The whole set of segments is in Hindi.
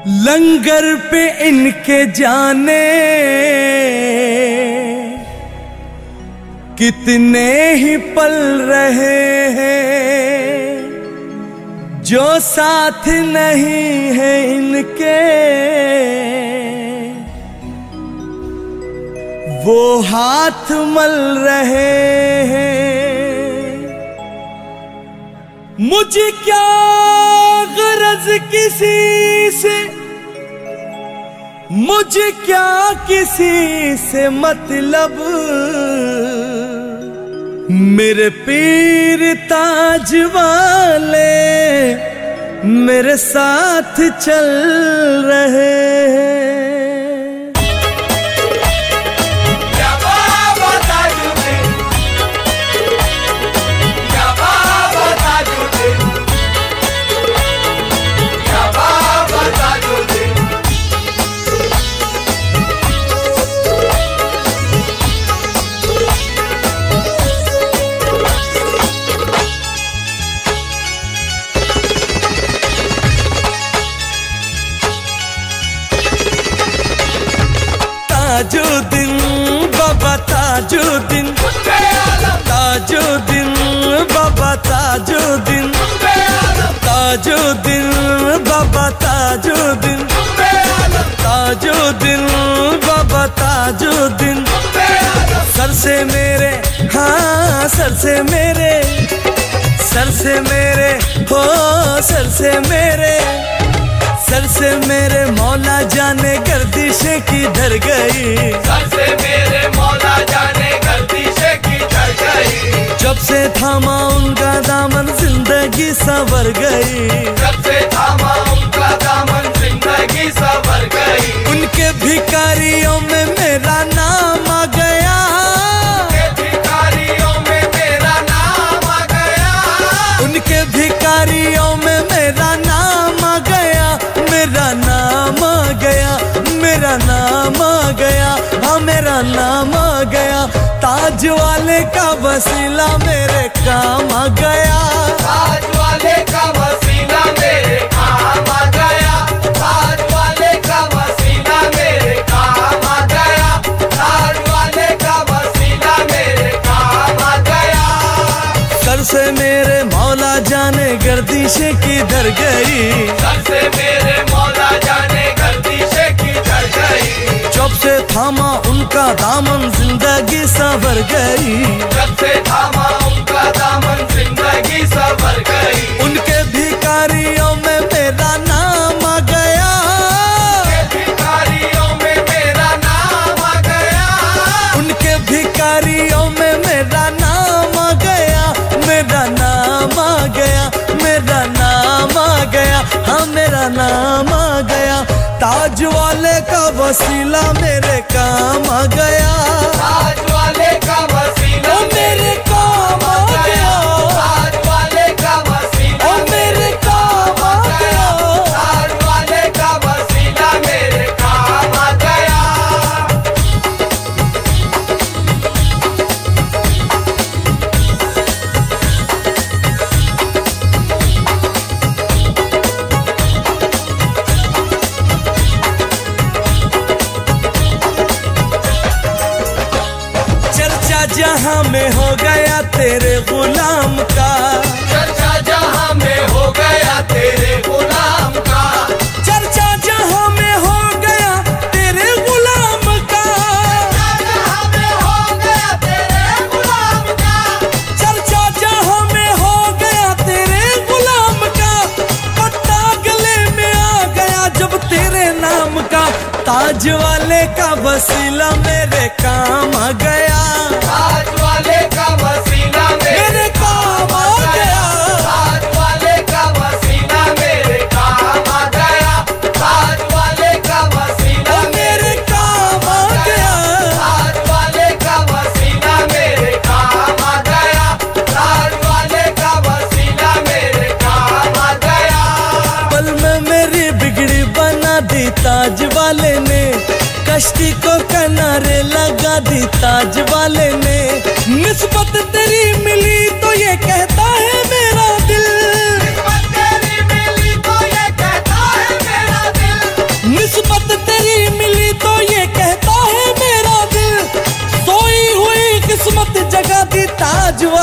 लंगर पे इनके जाने कितने ही पल रहे हैं, जो साथ नहीं है इनके वो हाथ मल रहे हैं। मुझे क्या गरज किसी से, मुझे क्या किसी से मतलब, मेरे पीर ताज वाले मेरे साथ चल रहे हैं। ताजुद्दीन बाबा ताजुद्दीन, ताजुद्दीन बाबा ताजुद्दीन, ताजुद्दीन बाबा ताजुद्दीन, ताजुद्दीन बाबा ताजुद्दीन। सर से मेरे, हाँ सर से मेरे, सर से मेरे हो, सर से मेरे, सर से मेरे मौला जाने गर्दिशें किधर गई, सर से मेरे मौला जाने गर्दिशें किधर गई। जब से थामा उनका दामन जिंदगी संवर गई, जब से थामा उनका दामन जिंदगी संवर गई। उनके भिखारियों में मेरा नाम आ गया, उनके भिखारियों में मेरा नाम आ गया, उनके भिखारियों में मेरा नाम आ गया, मेरा नाम आ गया, मेरा नाम आ गया, हाँ मेरा नाम आ गया। ताज वाले का वसीला मेरे काम आ गया, ताज वाले का वसीला मेरे काम आ गया, ताज वाले का वसीला मेरे काम आ गया, ताज वाले का वसीला मेरे काम आ गया। सर से मेरे मौला जाने गर्दिशें किधर गई, सर से मेरे मौला जाने गर्दिशें किधर गई। जब से थामा उनका दामन जिंदगी संवर गई, जब से थामा उनका दामन जिंदगी संवर गई। उनके भिखारियों में मेरा नाम आ गया, उनके भिखारियों में मेरा नाम आ गया, उनके भिखारियों में मेरा नाम आ गया, मेरा नाम आ गया, मेरा नाम आ गया, हाँ मेरा नाम आ गया। ताज वाले का वसीला मेरे काम आ गया, ताज वाले का वसीला मेरे काम आ गया, ताज वाले का वसीला मेरे काम आ गया, ताज वाले का वसीला मेरे काम आ गया। जहां में हो गया तेरे गुलाम का, चर्चा जहां में हो गया तेरे गुलाम का, चर्चा जहां में हो गया तेरे गुलाम का, जहां में हो गया तेरे गुलाम का, चर्चा जहां में हो गया तेरे गुलाम का। पट्टा गले में आ गया जब तेरे नाम का, ताज वाले का वसीला मेरे काम आ गया, ताज वाले का वसीला मेरे काम आ गया, ताज वाले का वसीला मेरे काम आ गया, ताज वाले का वसीला मेरे काम आ गया, ताज वाले का वसीला मेरे काम आ गया, ताज वाले का वसीला मेरे काम आ गया। पल में मेरी बिगड़ी बना दी ताज वाले ने, कश्ती को किनारे लगा दी ताज वाले ने। निस्बत तेरी मिली तो ये कहता है मेरा दिल, निस्बत तेरी मिली तो ये कहता है मेरा दिल,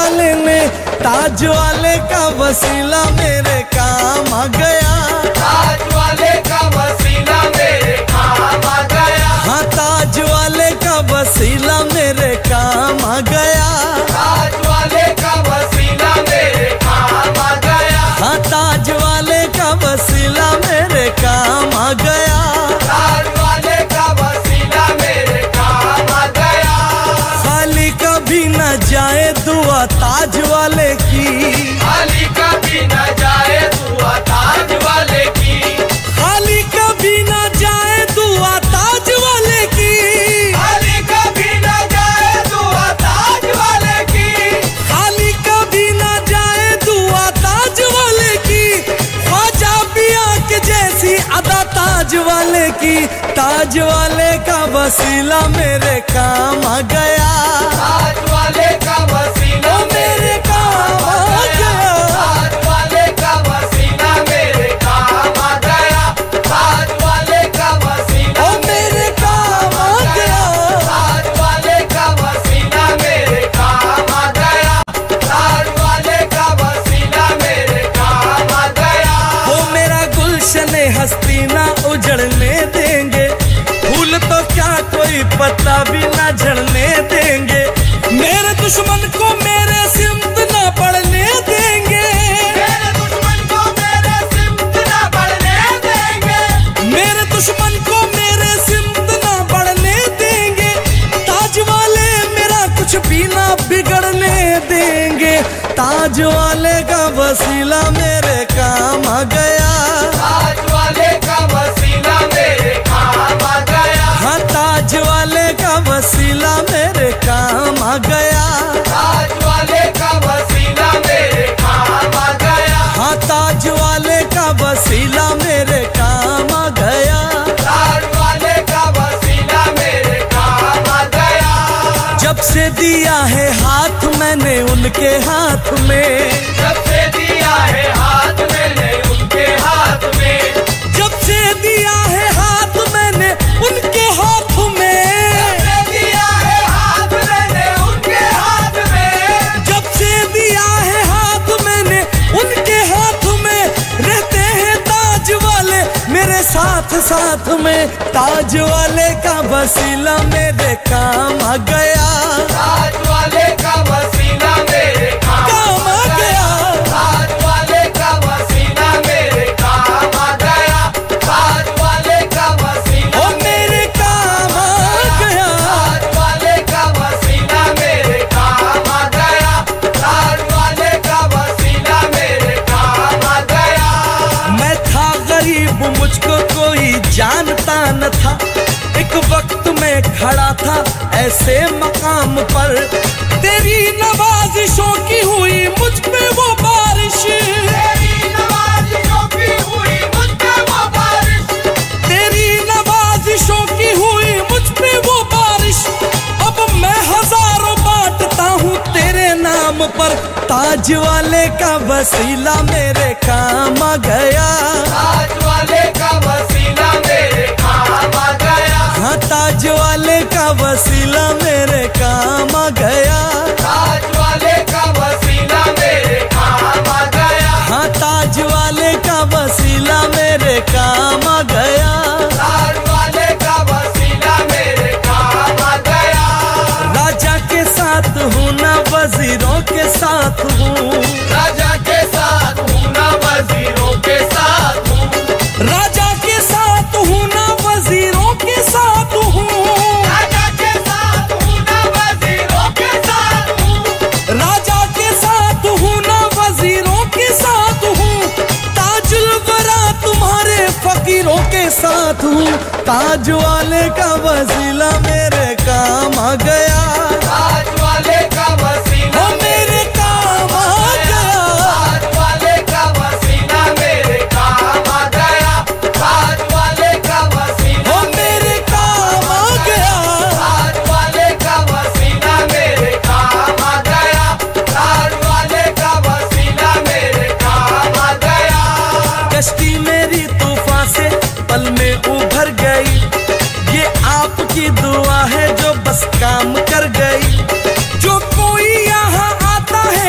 वाले ने, ताज वाले का वसीला मेरे काम आ गया। ताज वाले का वसीला मेरे काम आ गया। हाँ ताज वाले का वसीला मेरे काम आ गया। ताज वाले का वसीला मेरे काम आ गया। हाँ ताज वाले का वसीला मेरे काम आ गया। ताज वाले का वसीला मेरे काम आ गया। खाली कभी न जाए दुआ ताज वाले की, खाली कभी न जाए दुआ ताज वाले की। खाली कभी न जाए दुआ ताज वाले की। खाली कभी न जाए दुआ ताज वाले की। खाली कभी न जाए दुआ ताज वाले की। ख्वाजा पिया के जैसी अदा ताज वाले की। ताज वाले का वसीला मेरे काम आ गया। ताज वाले का वसीला मेरे काम आ गया। ताज वाले का वसीला मेरे काम आ गया। ताज वाले का वसीला मेरे काम आ गया। ताज वाले का वसीला मेरे काम आ गया। ताज वाले का वसीला मेरे काम आ गया। वो मेरा गुलशन हस्ती ना उजड़ने देंगे, फूल तो क्या कोई पत्ता भी ना झड़ने देंगे। मेरे दुश्मन को मेरे सिमत ना पड़ने देंगे। मेरे दुश्मन को मेरे सिमत ना बढ़ने देंगे। मेरे दुश्मन को मेरे सिमत ना बढ़ने देंगे। ताज वाले मेरा कुछ भी ना बिगड़ने देंगे। ताज वाले का वसीला मेरे काम आ गया। ताज वाले का वसीला मेरे काम आ गया। हाँ ताज वाले का वसीला मेरे काम आ गया। ताज वाले का वसीला मेरे काम आ गया। हाँ ताज वाले का वसीला मेरे काम आ गया। ताज वाले का वसीला मेरे काम आ गया। जब से दिया है हाथ मैंने उनके हाथ में, जब से दिया है हाथ मैंने उनके हाथ में। जब से दिया है हाथ मैंने उनके हाथ में। जब से दिया है हाथ मैंने उनके हाथ में। जब से दिया है हाथ मैंने उनके हाथ में। रहते हैं ताज वाले मेरे साथ साथ में। ताज वाले का वसीला मेरे काम आ गया। ताज वाले का वसीला मेरे काम आ गया। ताज वाले का वसीला मेरे काम आ गया। ताज वाले का वसीला मेरे काम आ गया। ताज वाले का वसीला मेरे काम आ गया। ताज वाले का वसीला मेरे काम आ गया। मैं था गरीब मुझको कोई जानता न था। एक वक्त में खड़ा था ऐसे मकाम पर। तेरी नवाजिशों की हुई मुझ पे वो बारिश। तेरी नवाजिशों की हुई मुझ पे वो बारिश। तेरी नवाजिशों की हुई मुझ पे वो बारिश। अब मैं हजारों बांटता हूँ तेरे नाम पर। ताज वाले का वसीला मेरे काम आ गया। ताज वाले का वसीला मेरे काम आ गया। हाँ ताज वाले का वसीला मेरे काम आ गया। ताज वाले का वसीला मेरे काम आ गया। हाँ ताज वाले का वसीला मेरे काम आ गया। ताज वाले का वसीला मेरे काम आ गया। राजा के साथ हूँ ना वजीरों के साथ हूँ। राजा के साथ हूँ ना वजीरों के साथ हूँ। राजा के साथ हूँ ना वजीरों के साथ हूँ। राजा के साथ हूँ ना वजीरों के साथ हूँ। राजा के साथ हूँ ना वजीरों के साथ हूँ। ताजुल वरा तुम्हारे फकीरों के साथ हूँ। ताज वाले का वसीला मेरे काम आ गया। ताज वाले का वसीला मेरे काम आ गया। ताज वाले का वसीला मेरे काम आ गया। ताज वाले का वसीला मेरे काम आ गया। ताज वाले का वसीला मेरे काम आ गया। ताज वाले का वसीला मेरे काम आ गया। कश्ती मेरी तूफान से पल में उभर गई। ये आपकी दुआ है जो बस काम कर गई। जो कोई यहाँ आता है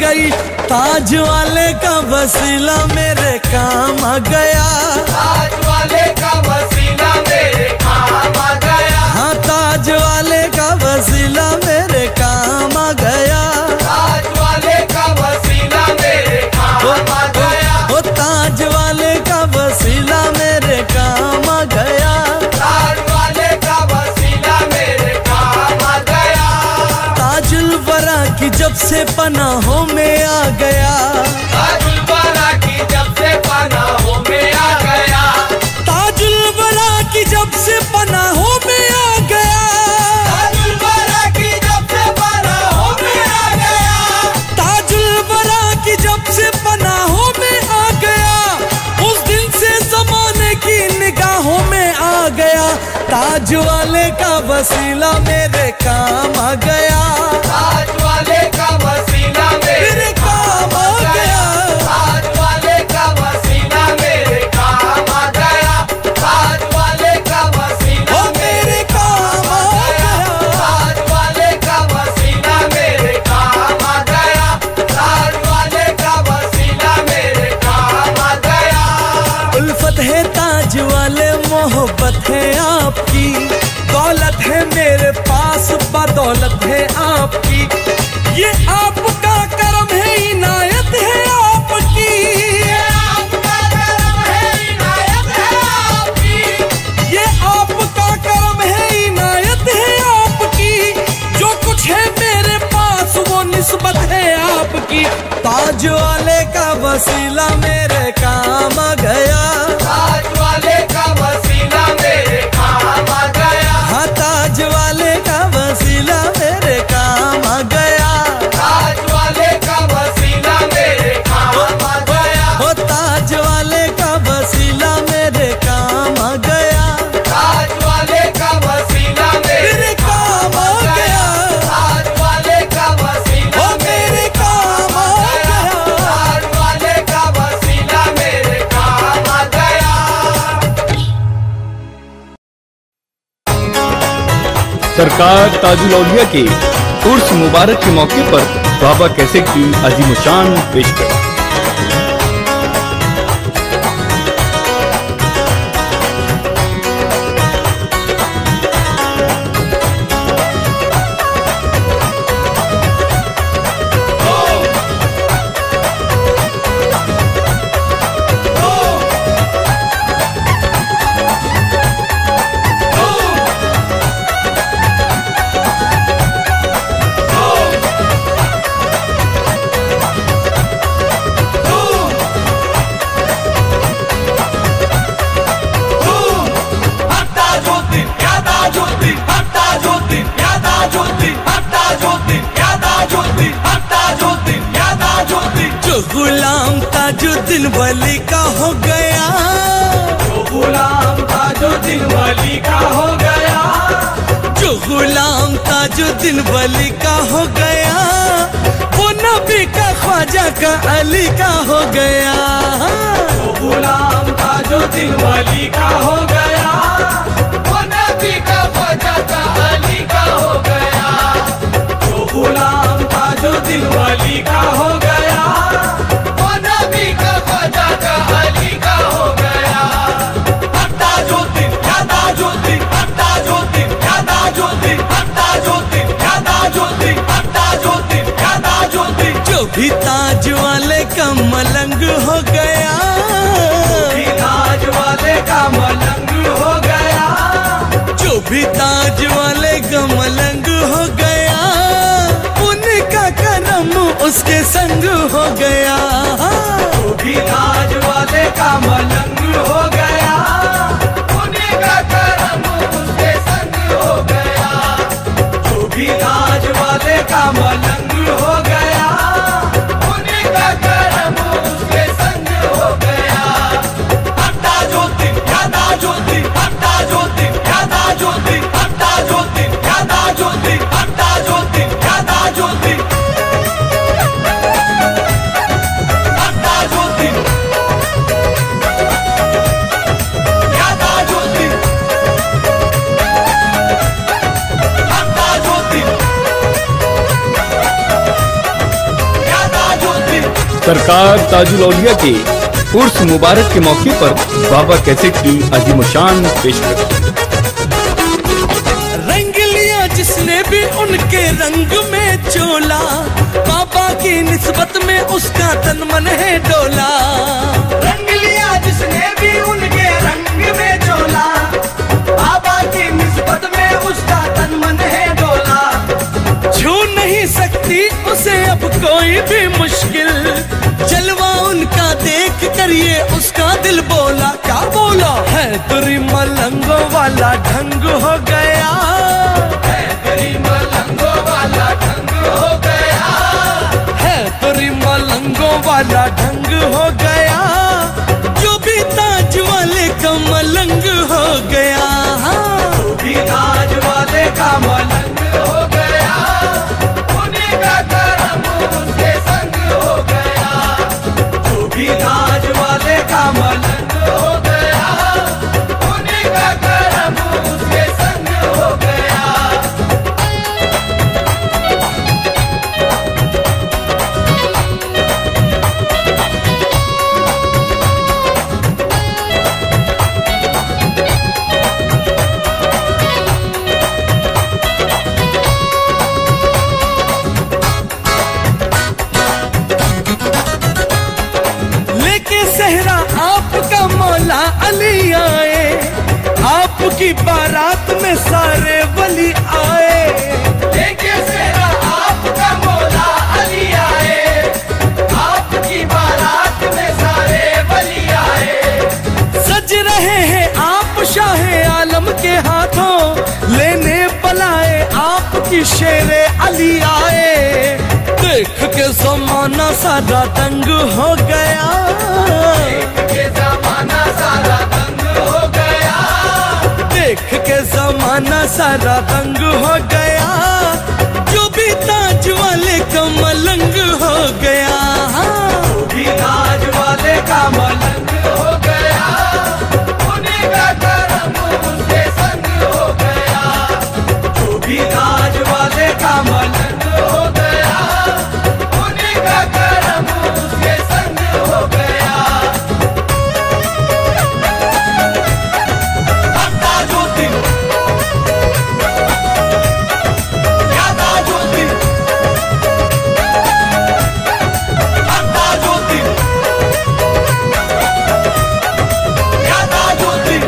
गई, ताज वाले का वसीला मेरे काम आ गया। ताज वाले का वसीला मेरे काम आ गया। हाँ, ताज वाले का वसीला मेरे काम आ गया। ताज वाले का वसीला मेरे काम आ गया। ओ ताज वाले का वसीला मेरे काम आ गया। ताज वाले का वसीला मेरे काम आ गया। ताजुल वरा की जब से पनाहों में आ गया। ताजुल वरा की जब से पनाहों में आ गया। ताजुल वरा की जब से पनाहों में आ गया। ताजुल वरा की जब से पनाहों में आ गया। ताजुल वरा की जब से पनाहों में आ गया। उस दिन से जमाने की निगाहों में आ गया। ताज वाले का वसीला मेरे काम आ गया। ताज वाले का वसीला मेरे काम आ गया। ताज वाले का वसीला मेरे काम आ गया। ताज वाले का वसीला मेरे काम आ गया। ताज वाले का वसीला मेरे काम आ गया। ताज वाले का वसीला मेरे काम आ गया। उल्फत है ताज वाले, मोहब्बत है आपकी, दौलत है मेरे पास, बदौलत है आपकी। ये आपका करम है, इनायत है आपकी। ये आपका करम है, इनायत है आपकी। ये आपका करम है, इनायत है आपकी। जो कुछ है मेरे पास वो निस्बत है आपकी। ताज वाले का वसीला मेरे काम आ गया। ताज वाले का वसीला मेरे काम आ गया। हाँ, ताज वाले का वसीला मेरे काम आ गया। ताज वाले का वसीला मेरे काम आ गया। ओ ताज वाले का वसीला मेरे काम आ गया। ताज वाले का वसीला मेरे काम आ गया। ताज वाले का वसीला मेरे काम आ गया। ताज वाले का वसीला मेरे काम आ गया। सरकार ताजुल औलिया के उर्स मुबारक के मौके पर बाबा कैसेट की अजीमुशान पेशकश। जो गुलाम ताजुद्दीन वली का हो गया। जो गुलाम ताजुद्दीन वली का हो गया। जो गुलाम ताजुद्दीन वली का हो गया। वो नबी का ख्वाजा का अली का हो गया। जो गुलाम ताजुद्दीन वली का हो गया। वो नबी का ख्वाजा का अली का हो गया। जो गुलाम ताजुद्दीन वली का हो गया। वो नबी का ख्वाजा का अली का हो गया। ताजुद्दीन या ताजुद्दीन, ताजुद्दीन या ताजुद्दीन, ताजुद्दीन या ताजुद्दीन, ताजुद्दीन या ताजुद्दीन। जो भी ताज वाले का मलंग हो गया। ताज वाले का मलंग हो गया। सरकार ताजुल औलिया के उर्स मुबारक के मौके पर बाबा कैसेट की अजीमशान पेशकश। रंग लिया जिसने भी उनके रंग में चोला, बाबा की निस्बत में उसका तन मन है डोला। रंग लिया जिसने भी उनके रंग में चोला, बाबा की निस्बत में उसका तन मन है डोला। छू नहीं सकती उसे अब कोई भी मुश्किल, जलवा उनका देख कर ये उसका दिल बोला। क्या बोला? है तेरी मलंगों वाला ढंग हो गया, है तेरी मलंगों वाला ढंग हो गया, है तेरी मलंगों वाला ढंग हो गया। जो भी ताज वाले का मलंग हो गया, जो भी ताज वाले का मलंग हो गया, उन्हीं का करम उसके संग हो गया। जो भी ताज वाले का मलंग हो गया, उन्हीं का करम उसके संग हो गया। सहरा आपका मौला अली आए, आपकी बारात में सारे वली आए। लेके सहरा आपका मौला अली आए, आपकी बारात में सारे वली आए। सज रहे हैं आप शाहे आलम के हाथों, लेने पलाए आपकी शेरे अली आए। देख के जमाना सारा दंग हो गया, देख के जमाना सारा दंग हो गया, देख के जमाना सारा दंग हो गया। जो भी ताज वाले का मलंग हो गया, जो भी ताज वाले का मलंग हो गया, उन्हीं का करम उसके संग हो गया। जो भी ताज वाले का मलंग हो गया, उन्हीं का करम उसके संग हो गया। ताजुद्दीन, या ताजुद्दीन, ताजुद्दीन, या ताजुद्दीन।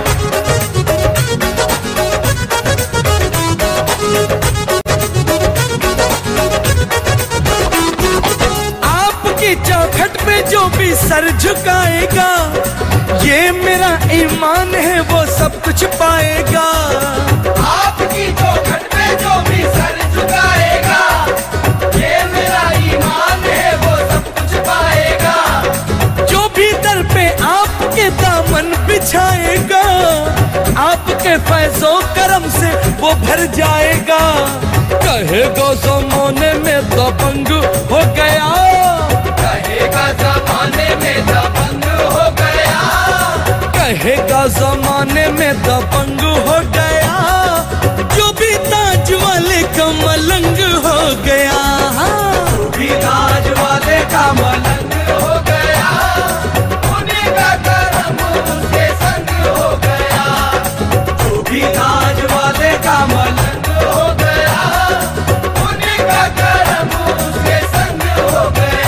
आपकी चौखट पे जो भी सर झुकाएगा, ये मेरा ईमान है वो सब कुछ पाएगा। आपकी चौखट पे जो भी सर झुकाएगा, ये मेरा ईमान है वो सब कुछ पाएगा। जो भी दर पे आपके दामन बिछाएगा, आपके फैज़ो करम से वो भर जाएगा। कहेगा ज़माने में दबंग हो गया, कहेगा जमाने में दबंग हो गया, कहेगा ज़माने में दबंग हो गया। जो भी ताज वाले का मलंग हो गया, जो भी ताज वाले का मलंग हो गया, उन्हीं का करम उसके संग हो गया। जो भी ताज वाले का मलंग हो गया, उन्हीं का करम उसके संग हो गया।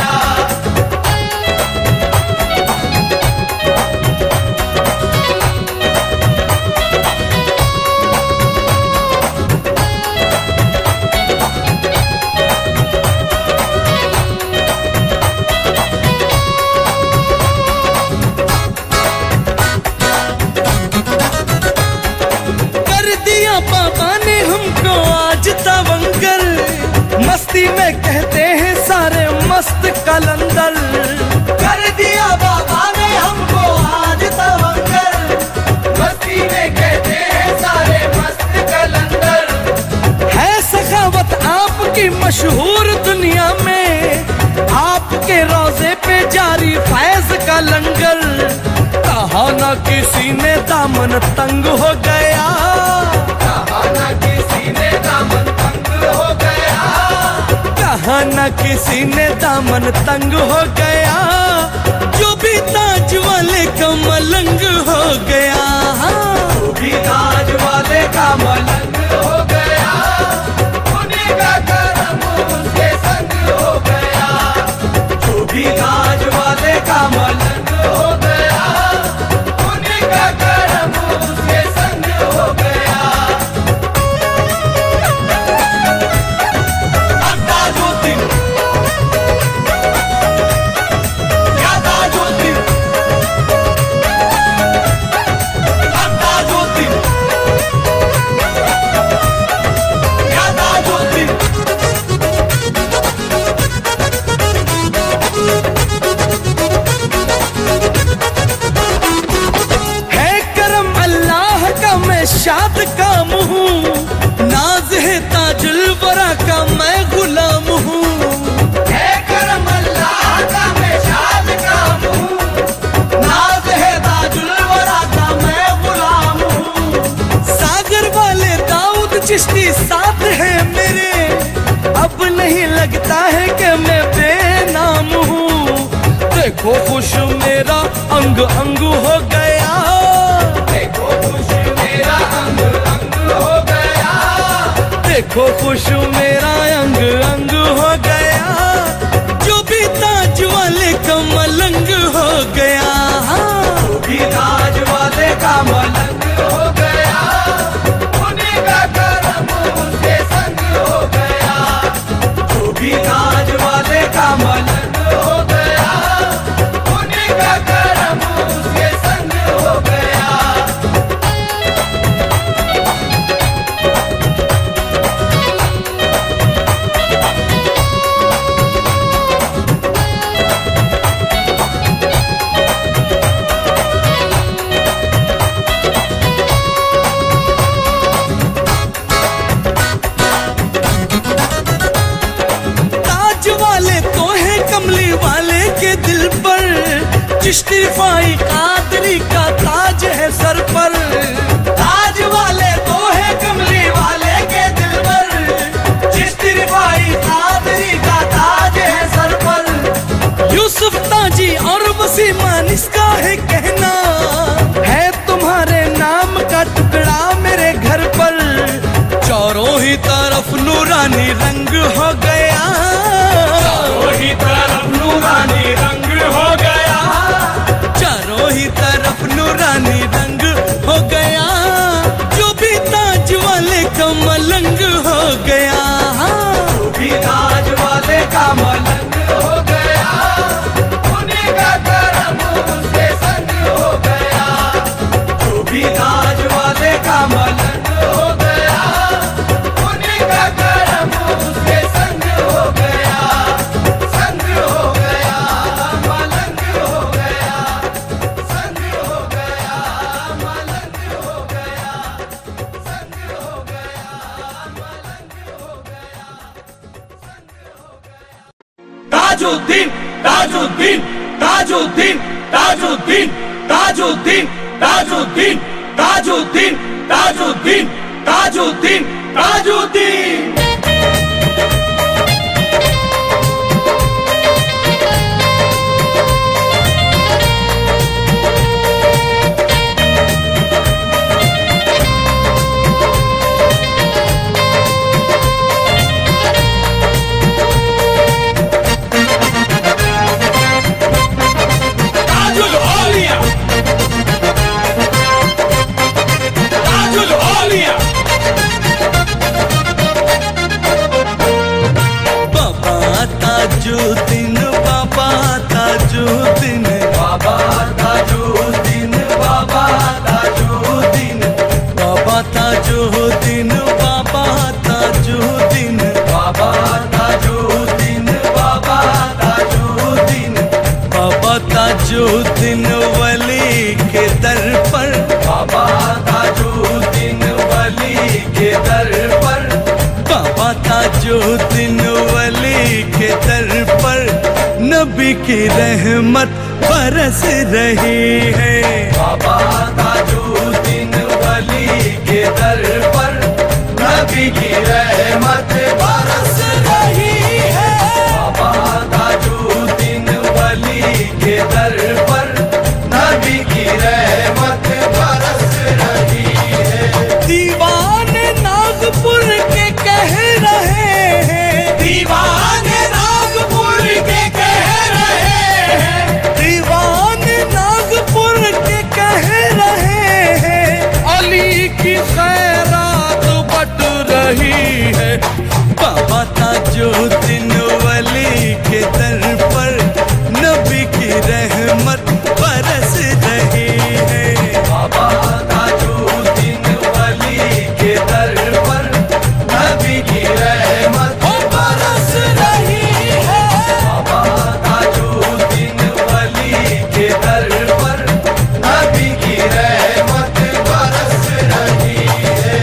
कर दिया बाबा ने हमको आज तवंगर, मस्ती में कहते हैं सारे मस्त कलंदर। कर दिया बाबा ने हमको आज तवंगर, मस्ती में कहते हैं सारे मस्त कलंदर। है सखावत आपकी मशहूर दुनिया में, आपके रोजे पे जारी फैज का लंगर। कहा ना किसी ने दामन तंग हो गया, कहा ना किसी ने दामन तंग हो गया, कहा ना किसी सीने दामन तंग हो गया, जो भी ताज वाले का मलंग हो गया, जो भी ताज वाले का मलंग हो गया, उन्हीं का करम उसके संग हो गया। जो भी ताज वाले का मलंग हो गया, उन्हीं का करम उसके संग हो गया। ताजुद्दीन, या ताजुद्दीन, ताजुद्दीन, या ताजुद्दीन। है करम अल्लाह का मैं शाद काम हूँ, नाज है ताजुल वरा का मैं गुलाम हूँ। है करम अल्लाह का मैं शाद काम हूँ, नाज है ताजुल वरा का मैं गुलाम हूँ। सागर वाले दाऊद चिश्ती साथ है मेरे, अब नहीं लगता है कि मैं बेनाम हूँ। देखो खुश मेरा अंग अंग हो गया, देखो खुश मेरा अंग अंग हो गया, देखो खुश मेरा अंग अंग हो गया, जो भी ताज वाले का मलंग हो गया। जो भी ताज वाले का मलंग हो गया, उन्हीं का करम उसके संग हो गया। जो भी ताज वाले का मलंग हो गया, उन्हीं का करम उसके संग हो गया। ताज वाले तो है कमली वाले के दिल पर, चिश्ती फाई कादरी का ताज है सर पर। ताज वाले तो है कमली वाले के दिल पर, चिश्ती रिफाई कादरी का ताज है सर पर। यूसुफ ताजी और वसीमान इसका है कहना, है तुम्हारे नाम का टुकड़ा मेरे घर पर। चारों ही तरफ नूरानी रंग हो गया, चारों ही तरफ नूरानी रंग हो गया, चारों ही तरफ नूरानी रंग हो गया, जो भी ताज वाले का मलंग हो गया। जो भी ताज वाले का मलंग हो गया, उन्हीं का करम उसके संग हो गया। जो भी ताज वाले का मलंग हो गया, उन्हीं का करम उसके संग हो गया। संग हो गया, मलंग हो गया, संग हो गया, मलंग हो गया, संग हो गया, मलंग हो गया, संग हो गया। ताजुद्दीन, ताजुद्दीन, ताजुद्दीन, ताजुद्दीन, ताजुद्दीन, ताजुद्दीन, ताजुद्दीन, ताजुद्दीन, ताजुद्दीन, ताजुद्दीन। ताजुल औलिया, ताजुल औलिया। बाबा ताजुद्दीन, बाबा ताजुद्दीन, बाबा ताजुद्दीन, बाबा ताजुद्दीन, बाबा ताजुद्दीन, बाबा ताजुद्दीन, बाबा ताजुद्दीन, बाबा ताजुद्दीन, बाबा ताजुद्दीन वली के दर पर, बाबा ताजुद्दीन वली के दर पर, बाबा ताजुद्दीन वली के दर पर नबी की रहमत बरस रही है। बाबा ताजुद्दीन वली के दर पर नबी की रहमत बरस रही है। बाबा ताजुद्दीन वली के दर पर नबी की रहमत बरस रही है। बाबा ताजुद्दीन वली के दर पर नबी की रहमत बरस रही है। बाबा ताजुद्दीन वली के दर पर नबी की रहमत बरस रही है।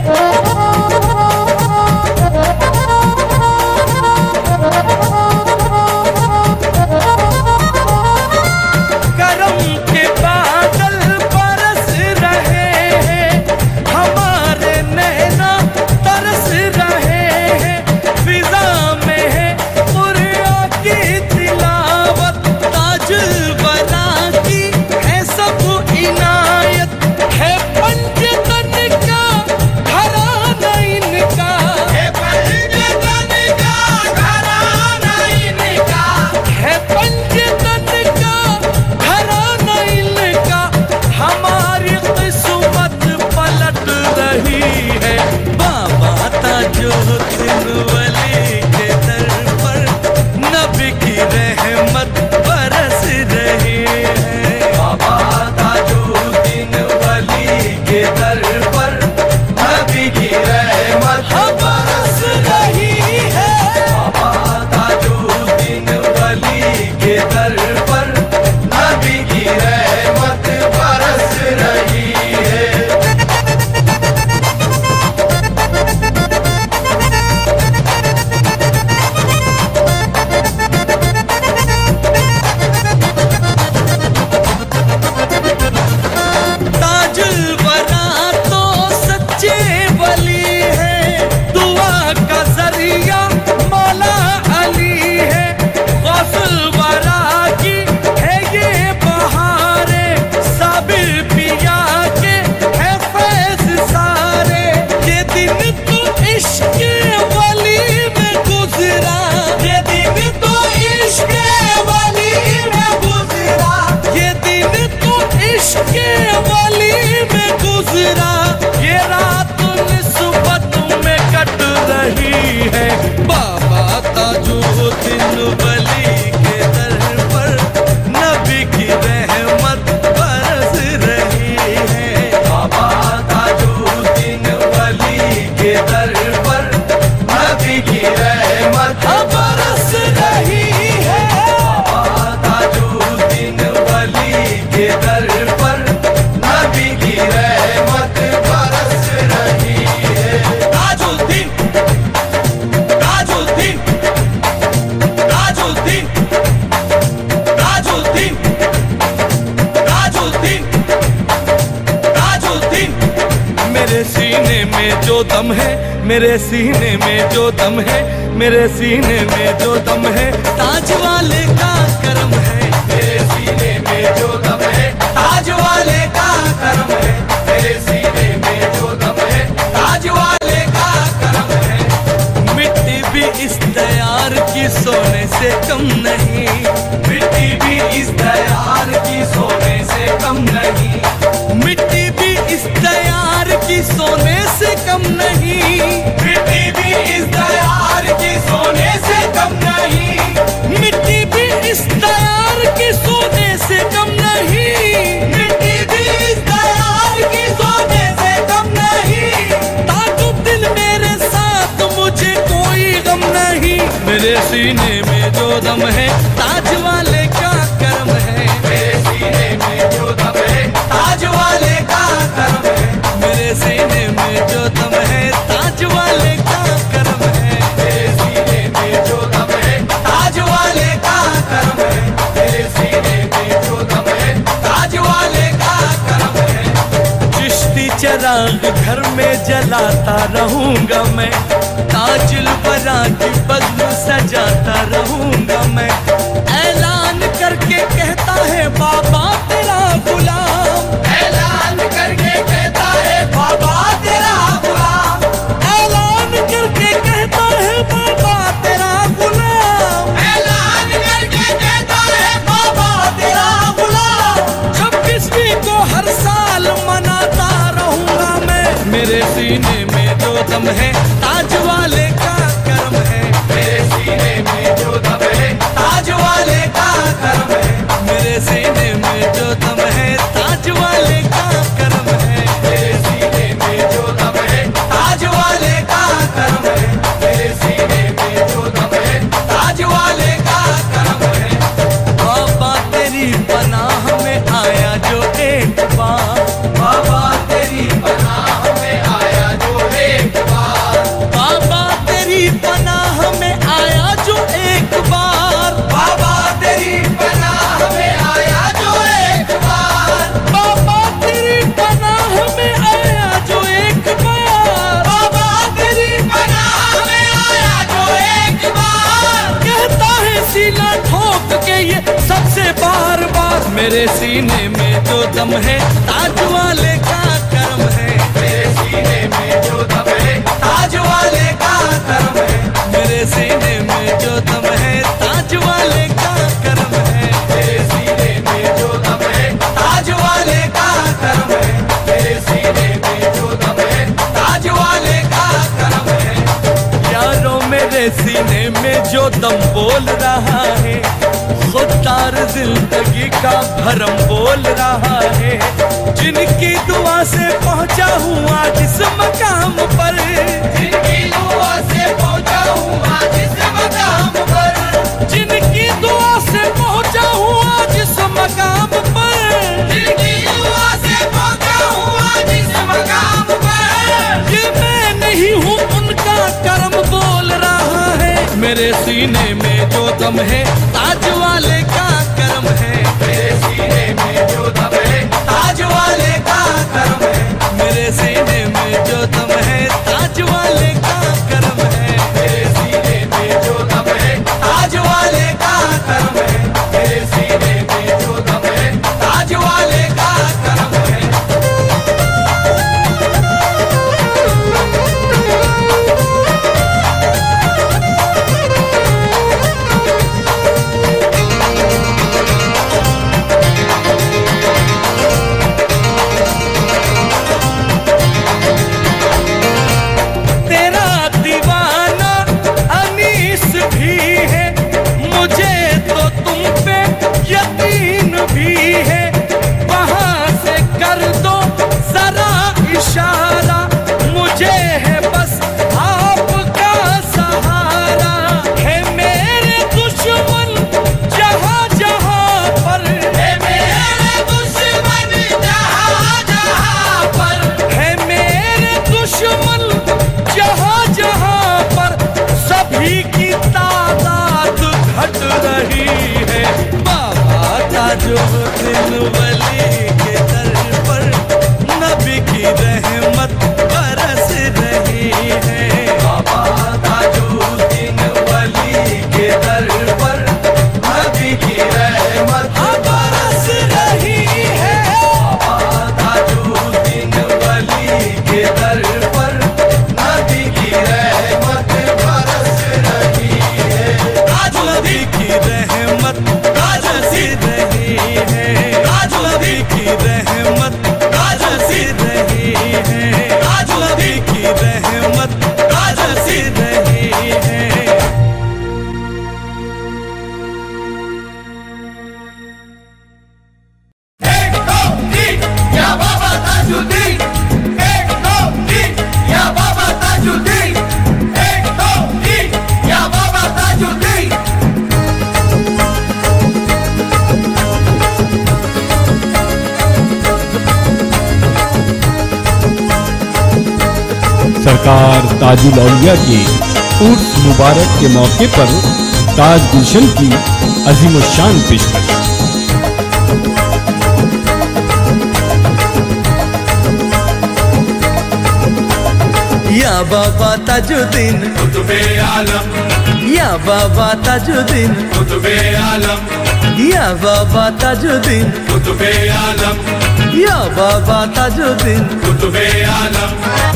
करम के बादल बरस रहे हैं, हमारे नैना तरस रहे हैं। फिजा में है कुरान की तिलावत, ताजुल वरा की है सब इनायत। है पंजतन का घराना इनका, हे पंजतन का घराना इनका, है पंजतन का घराना इनका। हमारी किस्मत पलट रही है। बाबा ताजुद्दीन वली के दर पर नबी की रहमत बरस रही है। बाबा ताजुद्दीन वली के दर पर नबी की रहमत बरस रही है। बाबा ताजुद्दीन वली के दर पर नबी की रहमत बरस रही है। ताजुल वरा तो सच्चे वली है, दुआ का जरिया मौला अली है। गौसुल वरा की है ये बहारे, साबिर पिया के है फैज सारे। ये दिन तो इश्क वली में गुजरा, ये दिन तो इश्क वली में गुजरा, ये दिन तो इश्क वली में गुजरा। ये रात निस्बत में कट रही है। बाबा ताजुद्दीन वली के दर पर नबी की रहमत बरस रही है। बाबा ताजुद्दीन वली के दर पर नबी की रहमत बरस रही है। बाबा ताजुद्दीन वली के दर पर नबी की रहमत बरस रही है। ताजुद्दीन ताजुद्दीन ताजुद्दीन ताजुद्दीन ताजुद्दीन ताजुद्दीन। मेरे सीने में जो दम है, मेरे सीने में जो दम है, मेरे सीने में जो दम है, ताज वाले का करम है। मेरे सीने में जो दम है ताज वाले का करम है। मेरे सीने में जो दम है ताज वाले का करम है। मिट्टी भी इस दयार की सोने से कम नहीं, मिट्टी भी इस दयार की सोने से कम नहीं। मिट्टी भी इस दयार की सोने से कम नहीं। मिट्टी भी इस दयार की सोने से कम नहीं। मिट्टी भी इस दयार की सोने से कम नहीं। मिट्टी भी इस दयार की सोने से कम नहीं। ताजुद्दीन मेरे साथ मुझे कोई गम नहीं। मेरे सीने में जो दम है ताज वाले का करम है। मेरे सीने में जो दम है ताज वाले का करम है। मेरे सीने में जो दम है ताज वाले का करम है। मेरे सीने में जो दम है ताज वाले का करम है। मेरे सीने में जो दम है ताज वाले का करम है। चिश्ती चराग घर में जलाता रहूंगा मैं, ताजुल वरा की बज़्म सजाता रहूंगा मैं। ऐलान करके कहता है बाबा तेरा गुलाम, ऐलान करके कहता है बाबा तेरा गुलाम। ऐलान करके कहता है बाबा तेरा गुलाम। ऐलान करके कहता है बाबा तेरा गुलाम। 26वीं को हर साल मनाता रहूंगा मैं। मेरे सीने में जो दम है ताज वाले का करम है। मेरे करम है, मेरे सीने में जो दम है ताज वाले का करम है, मेरे सीने में जो दम है ताज वाले का करम है, मेरे सीने में जो दम है ताज वाले का करम है। बाबा तेरी पनाह में आया जो एक बार, बाबा तेरी पनाह में आया जो एक बार, बाबा तेरी पनाह में आया जो एक बार, बाबा तेरी पनाह में आया जो एक बार, बाबा तेरी पनाह में आया जो एक बार, बाबा तेरी पनाह में आया जो एक बार, कहता है सीना ठोक के ये सबसे बार बार, मेरे सीने में जो दम है ताज वाले का करम है, मेरे सीने में जो दम है ताज वाले का करम है, मेरे सीने में जो दम है ताज वाले का करम है, मेरे सीने में जो दम है ताज वाले का करम है, मेरे सीने में जो दम है ताज वाले का करम है। यारों मेरे सीने में जो दम बोल रहा है, खुदार जिंदगी का भरम बोल रहा है, जिनकी दुआ से पहुंचा हूँ आज इस मकाम पर, जिनकी दुआ से पहुंचा हूँ आज इस मकाम पर, जिनकी दुआ से पहुंचा हूँ आज इस मकाम पर, जिनकी दुआ से पहुंचा हूँ आज इस मकाम पर, ये मैं नहीं हूँ उनका करम बोल रहा है, मेरे सीने में जो दम है ताज वाले का करम है, मेरे सीने में जो दम है ताज वाले का करम है, मेरे सीने में जो दम है ताज वाले का करम है, मेरे सीने में जो दम है ताज वाले का करम है, मेरे सीने में जो दम है ताज वाले का करम है। तेरा दीवाना अनीस भी है, मुझे तो तुम पे यकीन भी है, वहां से कर दो जरा इशारा, मुझे है बस आपका सहारा, है मेरे दुश्मन जहां जहां पर, हे मेरे दुश्मन जहाँ जहाँ पर, है मेरे दुश्मन जहां जहां पर, सभी की तादाद घट रही है, बाबा ताजुद्दीन वली के दर पर नबी की रहमत बरस रही है, बाबा ताजुद्दीन वली के दर पर नबी की रहमत बरस रही है, बाबा ताजुद्दीन वली के दर पर नबी की रहमत बरस रही है। आज नबी की रहमत बरस रही है, आज नबी की रहमत बरस रही है, आज नबी की रहमत बरस रही है। एक दो तीन या बाबा ताजुद्दीन, एक दो तीन या बाबा ताजुद्दीन, एक दो तीन या बाबा ताजुद्दीन। सरकार ताजुल औलिया के उर्स मुबारक के मौके पर ताज गुलशन की अजीमुशान पेशकश। या बाबा ताजुद्दीन कुतुबे आलम, या बाबा ताजुद्दीन, कुतुबे आलम, या बाबा ताजुद्दीन, कुतुबे आलम, या बाबा ताजुद्दीन, कुतुबे आलम।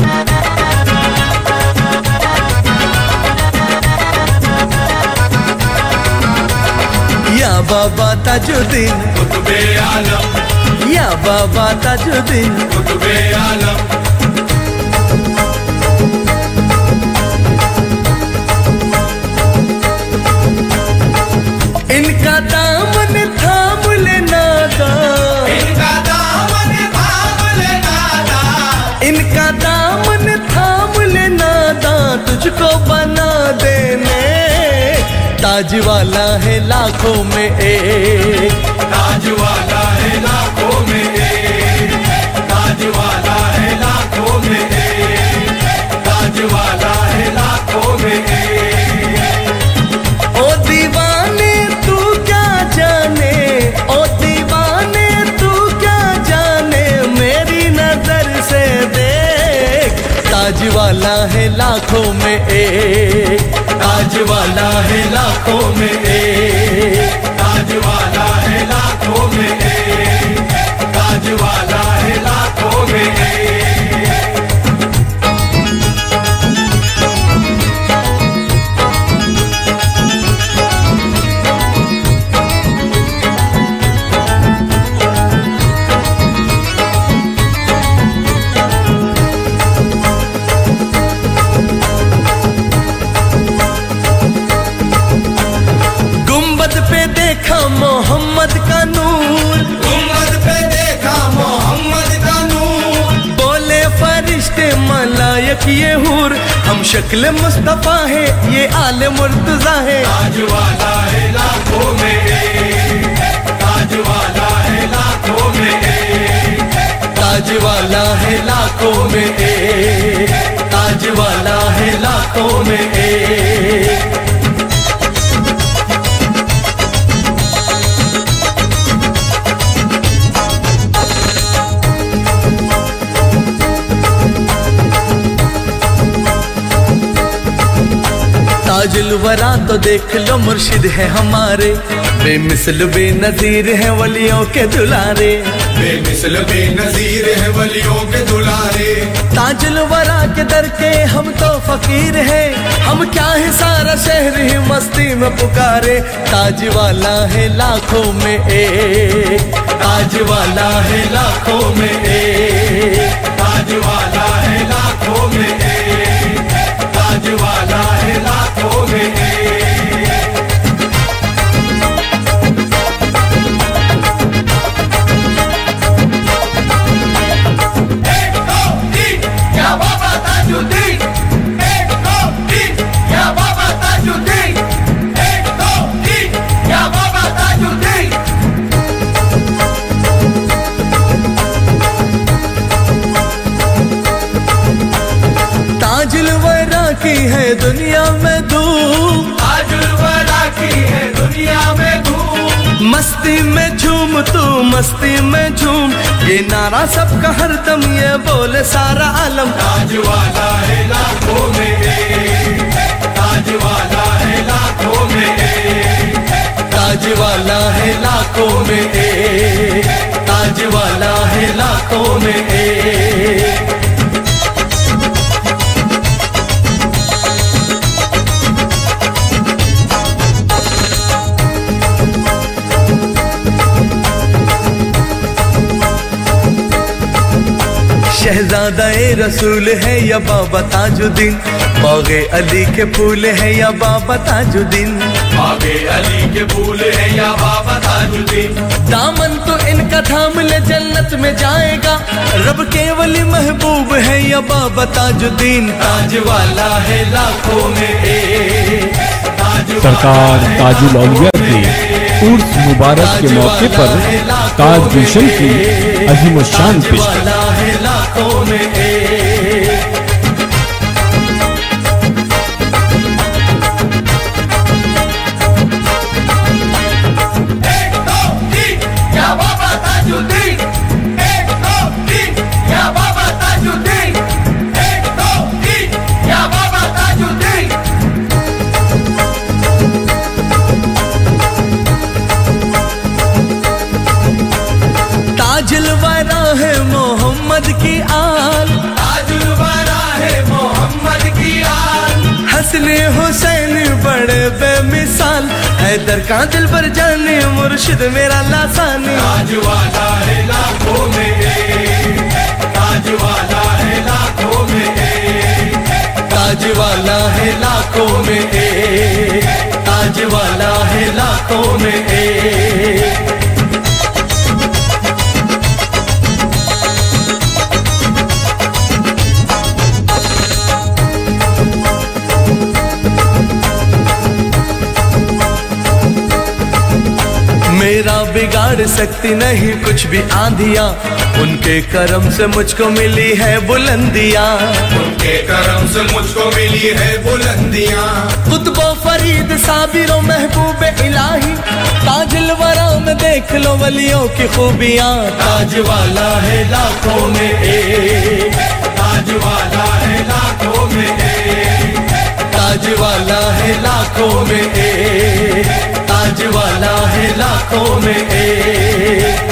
या बाबा ताजुद्दीन, कुतुबे आलम, या बाबा ताजुद्दीन, कुतुबे आलम। इनका दामन ताज वाला है लाखों में एक, ताज वाला है लाखों में एक, ताज वाला है लाखों में एक, ताज वाला है लाखों में एक। ओ दीवाने तू क्या जाने, ओ दीवाने तू क्या जाने, मेरी नजर से देख, ताज वाला है लाखों में एक, ताज वाला है लाखों में एक, ताज वाला है लाखों में एक, ताज वाला है लाखों में एक। मोहम्मद का नूर, गुंबद पे देखा मोहम्मद का नूर, बोले फरिश्ते मलायक ये हूर, हम शक्ल मुस्तफा है ये आले मुर्तजा है। ताज वाला है लाखों में एक, ताज वाला है लाखों में एक, ताज वाला है लाखों में एक, ताज वाला है लाखों में एक। ताजुल वरा तो देख लो मुर्शिद है हमारे, बेमिसल बेनजीर है वलियों के दुलारे, बेमिसल बेनजीर है वलियों के दुलारे। ताजुल वरा के दर के हम तो फकीर हैं, हम क्या है सारा शहर ही मस्ती में पुकारे। ताज वाला है लाखों में एक, ताज वाला है लाखों में एक, ताज वाला है लाखों में एक, ताज वाला है लाखों में एक। एक दो तीन या बाबा ताजुद्दीन, एक दो तीन या बाबा ताजुद्दीन, एक दो तीन या बाबा ताजुद्दीन। ताजुल वरा की है दुनिया में धूम, ताजुल वरा की है दुनिया में धूम, मस्ती में झूम तू मस्ती में झूम, ये नारा सबका हरदम ये बोले सारा आलम। ताज वाला है लाखों में एक, ताज वाला है लाखों में एक, ताज वाला है लाखों में एक, ताज वाला है लाखों में एक। शहजादा ए रसूल है या बाबा ताजुद्दीन, बागे अली के फूल है या बाबा ताजुद्दीन, बागे अली के फूल है या बाबा ताजुद्दीन। दामन तो इनका थाम ले जन्नत में जाएगा, रब केवल महबूब है या बाबा ताजुद्दीन। ताज वाला है लाखों में एक, सरकार ताजुल औलिया के उर्स मुबारक के मौके पर ताज गुलशन की अजीम शान पेशकश। लाखों में एक, एक दो तीन या बाबा ताजुद्दीन, एक दो तीन या बाबा ताजुद्दीन, एक दो तीन या बाबा ताजुद्दीन। ताजुल वरा है मोहम्मद की आल, ताजुल वरा है मोहम्मद की आल, हसने हुसैन बड़े बेमिसाल, हैदर का दिल पर जाने मुर्शिद मेरा लासानी। ताज वाला है लाखों में एक, ताज वाला है लाखों में एक, ताज वाला है लाखों में एक, ताज वाला है लाखों में एक। बिगाड़ सकती नहीं कुछ भी आंधियां, उनके करम से मुझको मिली है बुलंदियां, उनके करम से मुझको मिली है बुलंदियां। कुतुबो फरीद साबिरो महबूब इलाही, ताजुल वरा में देख लो वलियों की खूबियां। ताज वाला है लाखों में एक, ताज वाला है लाखों में एक, ताज वाला है लाखों में एक, ताज वाला है लाखों में एक।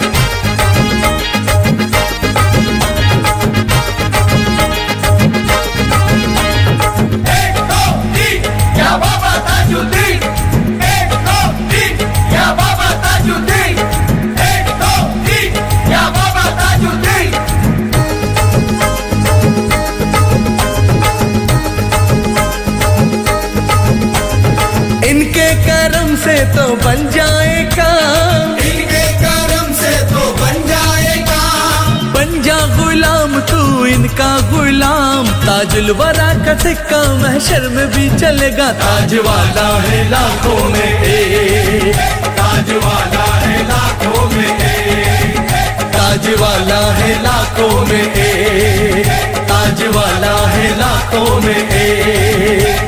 इनके करम से तो बन जाएगा, इनके करम से तो बन जाएगा। बन जा गुलाम तू इनका गुलाम, ताजुल वरा का सिक्का महशर में भी चलेगा। ताज वाला है लाखों में एक, ताज वाला है लाखों में एक, ताज वाला है लाखों में एक, ताज वाला है लाखों में एक।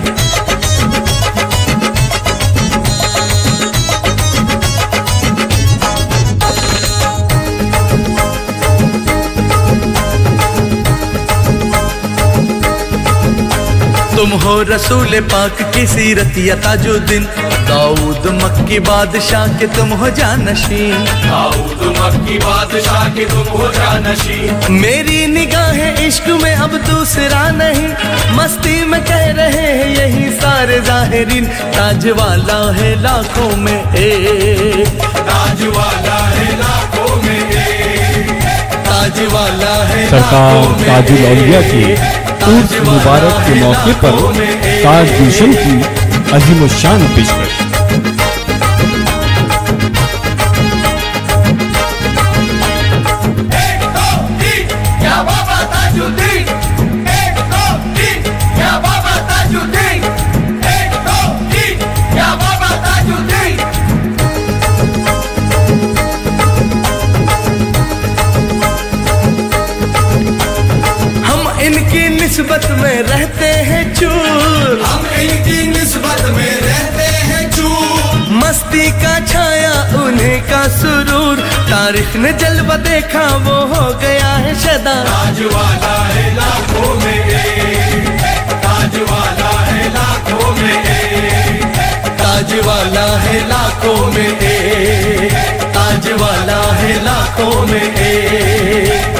तुम हो रसूल पाक की सीरत या ताजुद्दीन, दाऊद मक्की बादशाह के तुम हो जानशीन, दाऊद मक्की बादशाह के तुम हो जानशीन। मेरी निगाहें इश्क में अब दूसरा नहीं, मस्ती में कह रहे हैं यही सारे जाहिरीन। ताज वाला है लाखों में एक, ताज वाला है लाखों में एक, ताज वाला है सरकार लाखों में ताजुल औलिया के एक, उर्स मुबारक के मौके पर ताज भूषण की अजीमशान पेशकश। एक दो तीन क्या बाबा ताजुद्दीन, एक दो तीन क्या बाबा ताजुद्दीन, एक दो तीन क्या बाबा ताजुद्दीन। हम इनकी निस्बत में रहते हैं चूर, हम इनकी निस्बत में रहते हैं चूर। मस्ती का छाया उन्हीं का सुरूर, तारीख ने जलवा देखा वो हो गया है शदा। ताज वाला है लाखों में एक, ताज वाला है लाखों में एक, ताज वाला है लाखों में एक, ताज वाला है लाखों में एक।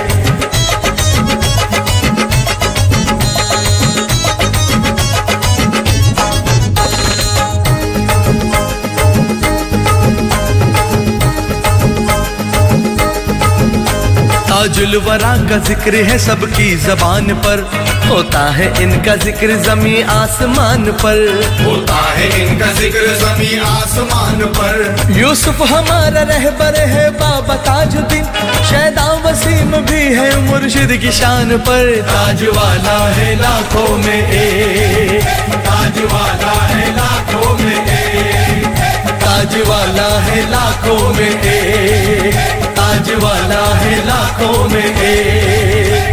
ताजुल वरा का जिक्र है सबकी जबान पर, होता है इनका जिक्र जमी आसमान पर, होता है इनका जिक्र ज़मीं आसमान पर। यूसुफ हमारा रहबर है बाबा ताजुद्दीन, शैदा वसीम भी है मुर्शिद की शान पर। ताज वाला है लाखों में एक, ताज वाला है लाखों में एक, ताज वाला है लाखों में एक, ताज वाला है लाखों में एक।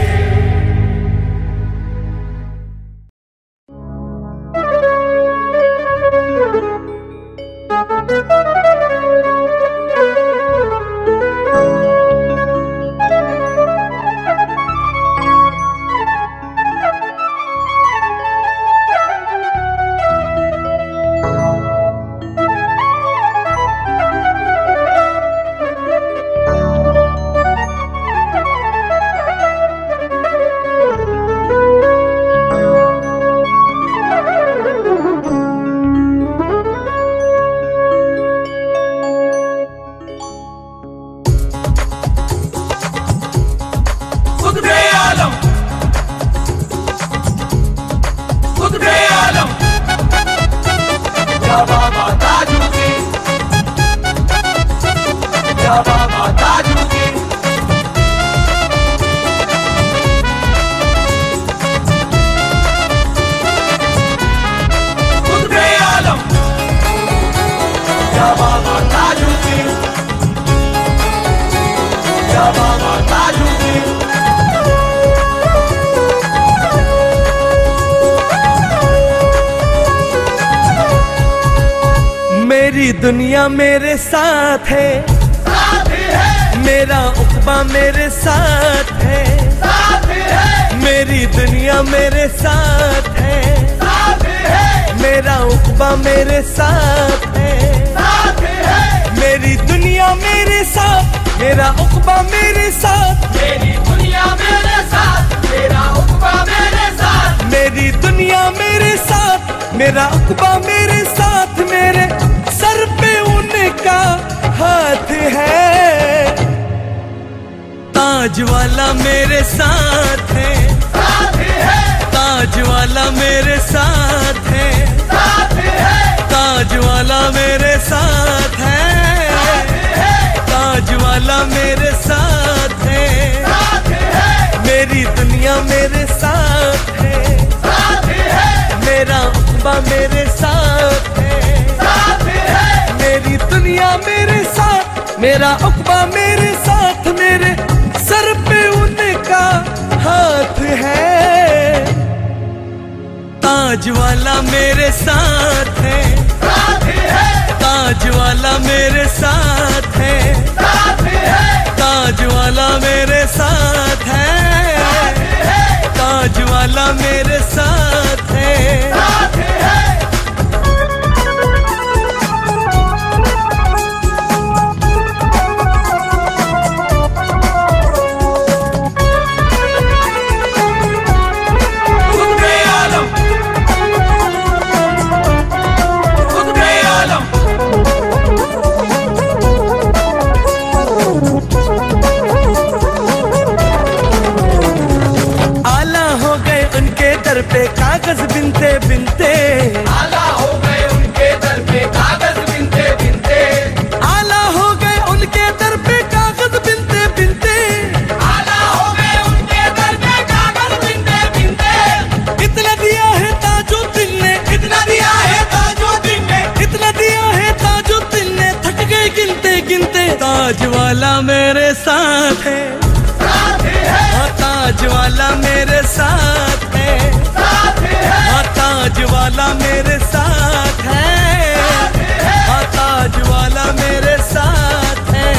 दुनिया मेरे साथ है, मेरा उक़बा मेरे साथ है, मेरी दुनिया मेरे साथ है, मेरा उक़बा मेरे साथ है, मेरी दुनिया मेरे साथ, मेरा उक़बा मेरे साथ, मेरी दुनिया मेरे साथ, मेरा उक़बा मेरे साथ, मेरी दुनिया मेरे साथ, मेरा उक़बा मेरे साथ, मेरे सर पे उनका हाथ है। ताज वाला मेरे साथ है, ताज वाला मेरे साथ है, ताज वाला मेरे साथ है, ताज वाला मेरे साथ है, मेरी दुनिया मेरे साथ है, मेरा उक़बा मेरे साथ है, मेरी दुनिया मेरे साथ, मेरा उक़बा मेरे साथ, मेरे सर पे उनका हाथ है। ताज वाला मेरे साथ है, ताज वाला मेरे साथ है, ताज वाला मेरे साथ है, ताज वाला मेरे साथ है। पे कागज बिनते बिनते, आला हो गए उनके दर पे कागज बिनते बिनते, आला हो गए उनके दर पे कागज बिनते बिनते, आला हो गए उनके दर पे कागज बिनते बिनते। इतना दिया है ताजुद्दीन ने, इतना दिया है ताजुद्दीन ने, इतना दिया है ताजुद्दीन ने, थक गए गिनते गिनते। ताज वाला मेरे साथ है, ताज वाला मेरे साथ है, ताज वाला मेरे साथ है, ताज वाला मेरे साथ है।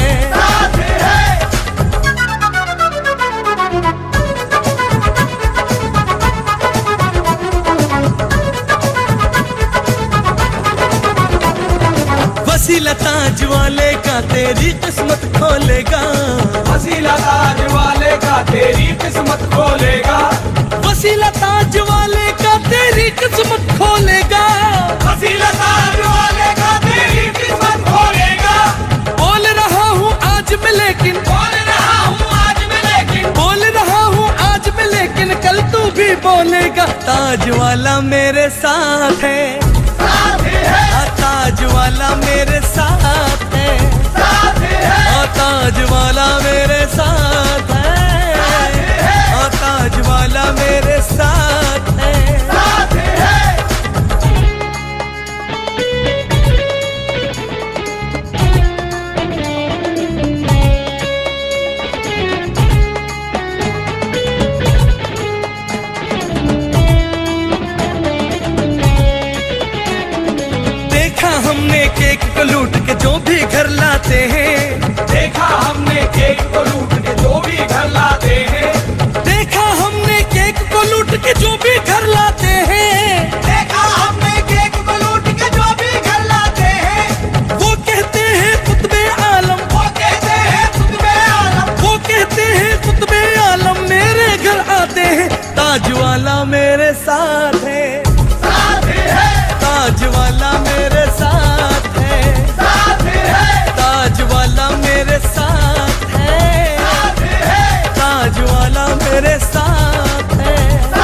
वसीला ताज वाले का तेरी किस्मत खोलेगा, वसीला ताज वाले का तेरी किस्मत खोलेगा, वसीला ताज वाले का तेरी किस्मत खोलेगा, वसीला ताज वाले का तेरी किस्मत खोलेगा। बोल रहा हूँ आज मैं लेकिन, बोल रहा हूँ आज मैं लेकिन, बोल रहा हूँ आज मैं लेकिन कल तू भी बोलेगा। ताज वाला मेरे साथ है, ताज वाला मेरे साथ है, ताज वाला मेरे साथ है, ताज वाला मेरे साथ है। देखा हमने केक को लूट के जो भी घर लाते हैं, देखा हमने केक को लूट के जो भी घर लाते हैं, देखा हमने केक को लूट के जो भी घर लाते हैं, देखा हमने केक को लूट के जो भी घर लाते हैं। वो कहते हैं कुतुबे आलम, वो कहते हैं कुतुबे आलम, वो कहते हैं कुतुबे आलम मेरे घर आते हैं। ताज वाला मेरे साथ है, ताज वाला मेरे साथ है, ताज वाला मेरे साथ है, ताज वाला मेरे साथ है।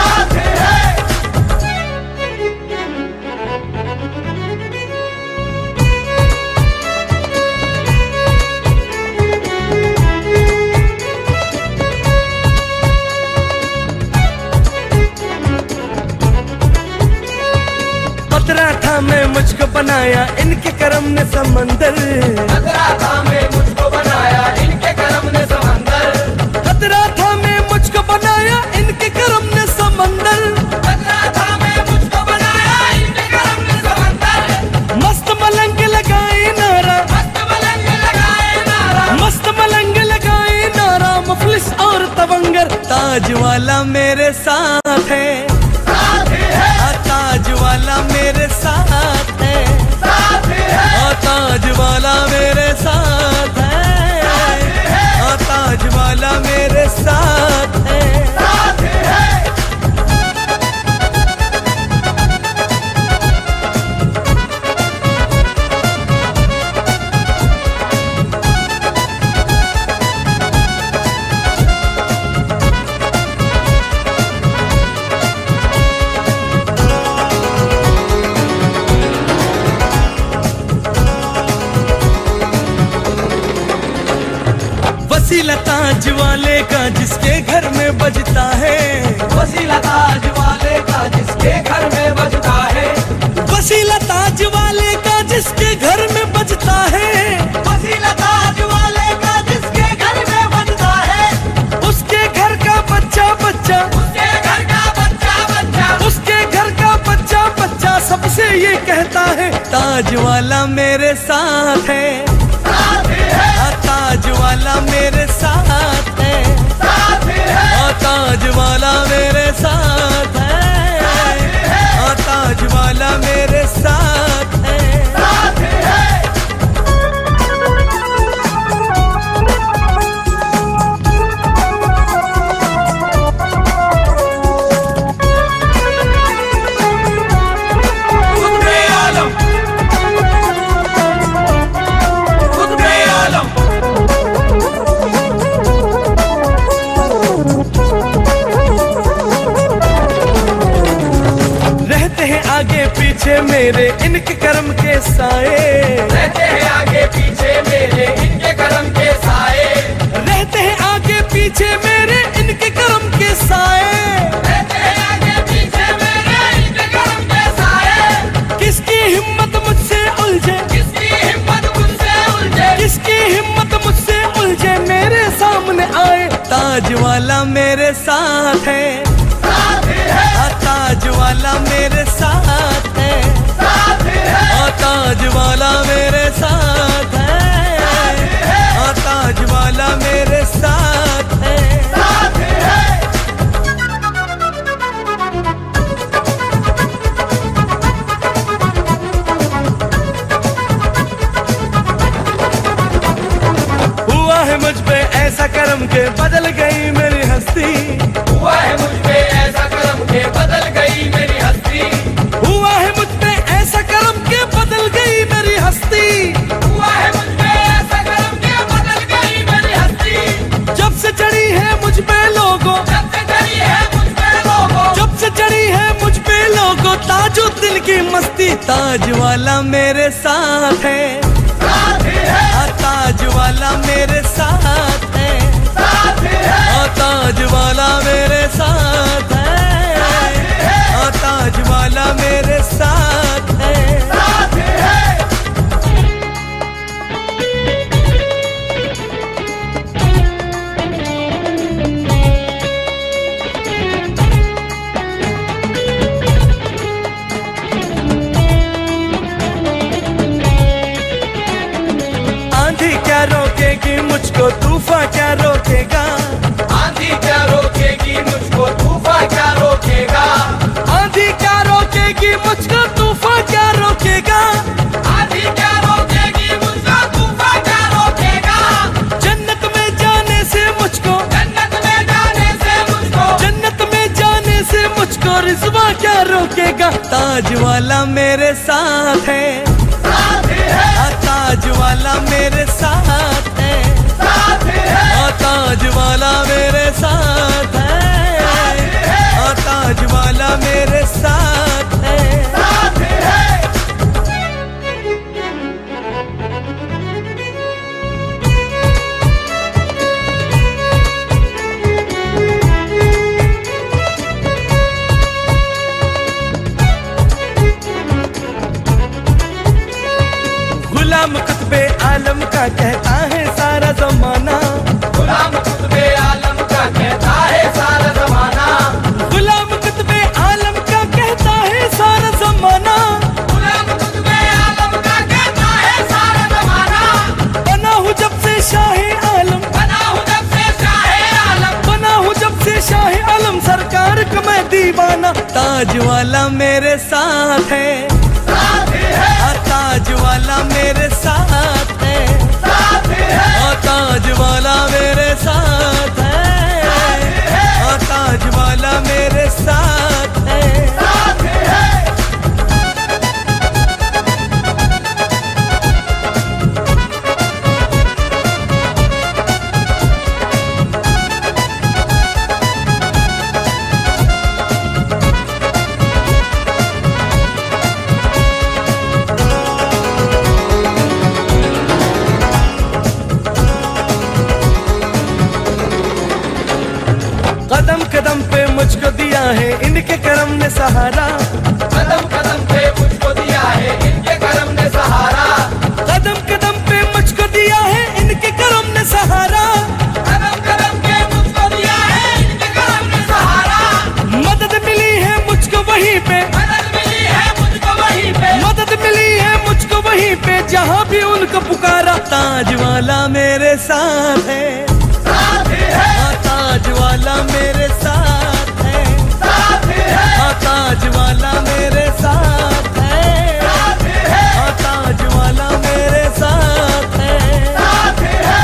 पतरा था मैं मुझको बनाया इनके करम ने समंदर, खतरा था मैं मुझको बनाया इनके करम ने समंदर, खतरा था मैं मुझको बनाया इनके करम ने समंदर, खतरा था मैं मुझको बनाया इनके करम ने समंदर। मस्त मलंग लगाए साथ है, ताज वाला मेरे साथ है, ताज वाला मेरे साथ है, ताज वाला मेरे साथ है। वसीला ताज वाले का जिसके घर में बजता है, वसीला ताज वाले का जिसके घर में बजता है, वसीला ताज वाले का जिसके घर में बजता है, वसीला ताज वाले का जिसके घर में बजता है, उसके घर का बच्चा बच्चा, उसके घर का बच्चा बच्चा, उसके घर का बच्चा बच्चा सबसे ये कहता है, ताज वाला मेरे साथ है, ताज वाला मेरे साथ है, ताज वाला मेरे साथ है, ताज वाला मेरे साथ है। आगे पीछे मेरे इनके कर्म के साए, रहते हैं आगे पीछे मेरे इनके कर्म के साए, रहते हैं आगे पीछे मेरे इनके कर्म के साए, रहते हैं आगे पीछे मेरे इनके कर्म के साए। किसकी हिम्मत मुझसे उलझे, किसकी हिम्मत मुझसे उलझे, किसकी हिम्मत मुझसे उलझे मेरे सामने आए, ताज वाला मेरे साथ है, ताज वाला मेरे साथ है, ताज वाला मेरे साथ है, ताज वाला मेरे साथ है। हुआ है मुझ पे ऐसा कर्म के बदल गई मेरी हस्ती, हुआ है मुझ पे ऐसा कर्म के बदल गई मेरी हस्ती, हुआ है मुझ पे ऐसा कर्म के बदल गई मेरी हस्ती, हुआ है मुझ पे ऐसा कर्म के बदल गई मेरी हस्ती। जब से चढ़ी है मुझ पे लोगों, जब से चढ़ी है मुझ पे लोगों, जब से चढ़ी है मुझ पे लोगों ताजुद्दीन की मस्ती, ताज वाला मेरे साथ है, ताज वाला मेरे साथ है, ताज वाला मेरे साथ है, ताज वाला मेरे साथ है। आंधी क्या रोकेगी मुझको, तूफान क्या रोकेगा, आंधी क्या रोकेगी मुझको, तूफान क्या रोकेगा, आंधी क्या रोकेगी मुझको, तूफान क्या रोकेगा, आंधी क्या रोकेगी मुझको, तूफान क्या रोकेगा। जन्नत में जाने से मुझको, जन्नत में जाने से मुझको, जन्नत में जाने से मुझको रिज़वा क्या रोकेगा, ताज वाला मेरे साथ है, ताज वाला मेरे साथ है, ताज वाला मेरे साथ है, ताज वाला मेरे साथ है। गुलाम कुतबे आलम का कहता है सारा जमाना, गुलाम कुतबे आलम का कहता है सारा जमाना, गुलाम कुतबे आलम का कहता है सारा जमाना, गुलाम कुतबे आलम का कहता है सारा जमाना। बना हूँ जब से शाहे आलम, बना हूँ जब से शाहे आलम, बना हूँ जब से शाहे आलम, सरकार का मैं दीवाना, ताज वाला मेरे साथ है, ताज वाला मेरे साथ है, ताज वाला मेरे साथ है, ताज वाला मेरे साथ है। कदम कदम पे मुझको दिया है इनके करम ने सहारा, कदम कदम पे मुझको दिया है इनके करम ने सहारा, कदम कदम पे मुझको दिया है इनके करम ने सहारा, कदम कदम पे मुझको दिया है इनके करम ने सहारा। मदद मिली है मुझको वहीं पे, मदद मिली है मुझको वहीं पे, मदद मिली है मुझको वहीं पे जहाँ भी उनको पुकारा। ताज वाला मेरे साथ है, साथ है, ताज वाला मेरे साथ है, साथ है, ताज वाला मेरे साथ है, साथ है, ताज वाला मेरे साथ है। साथ है।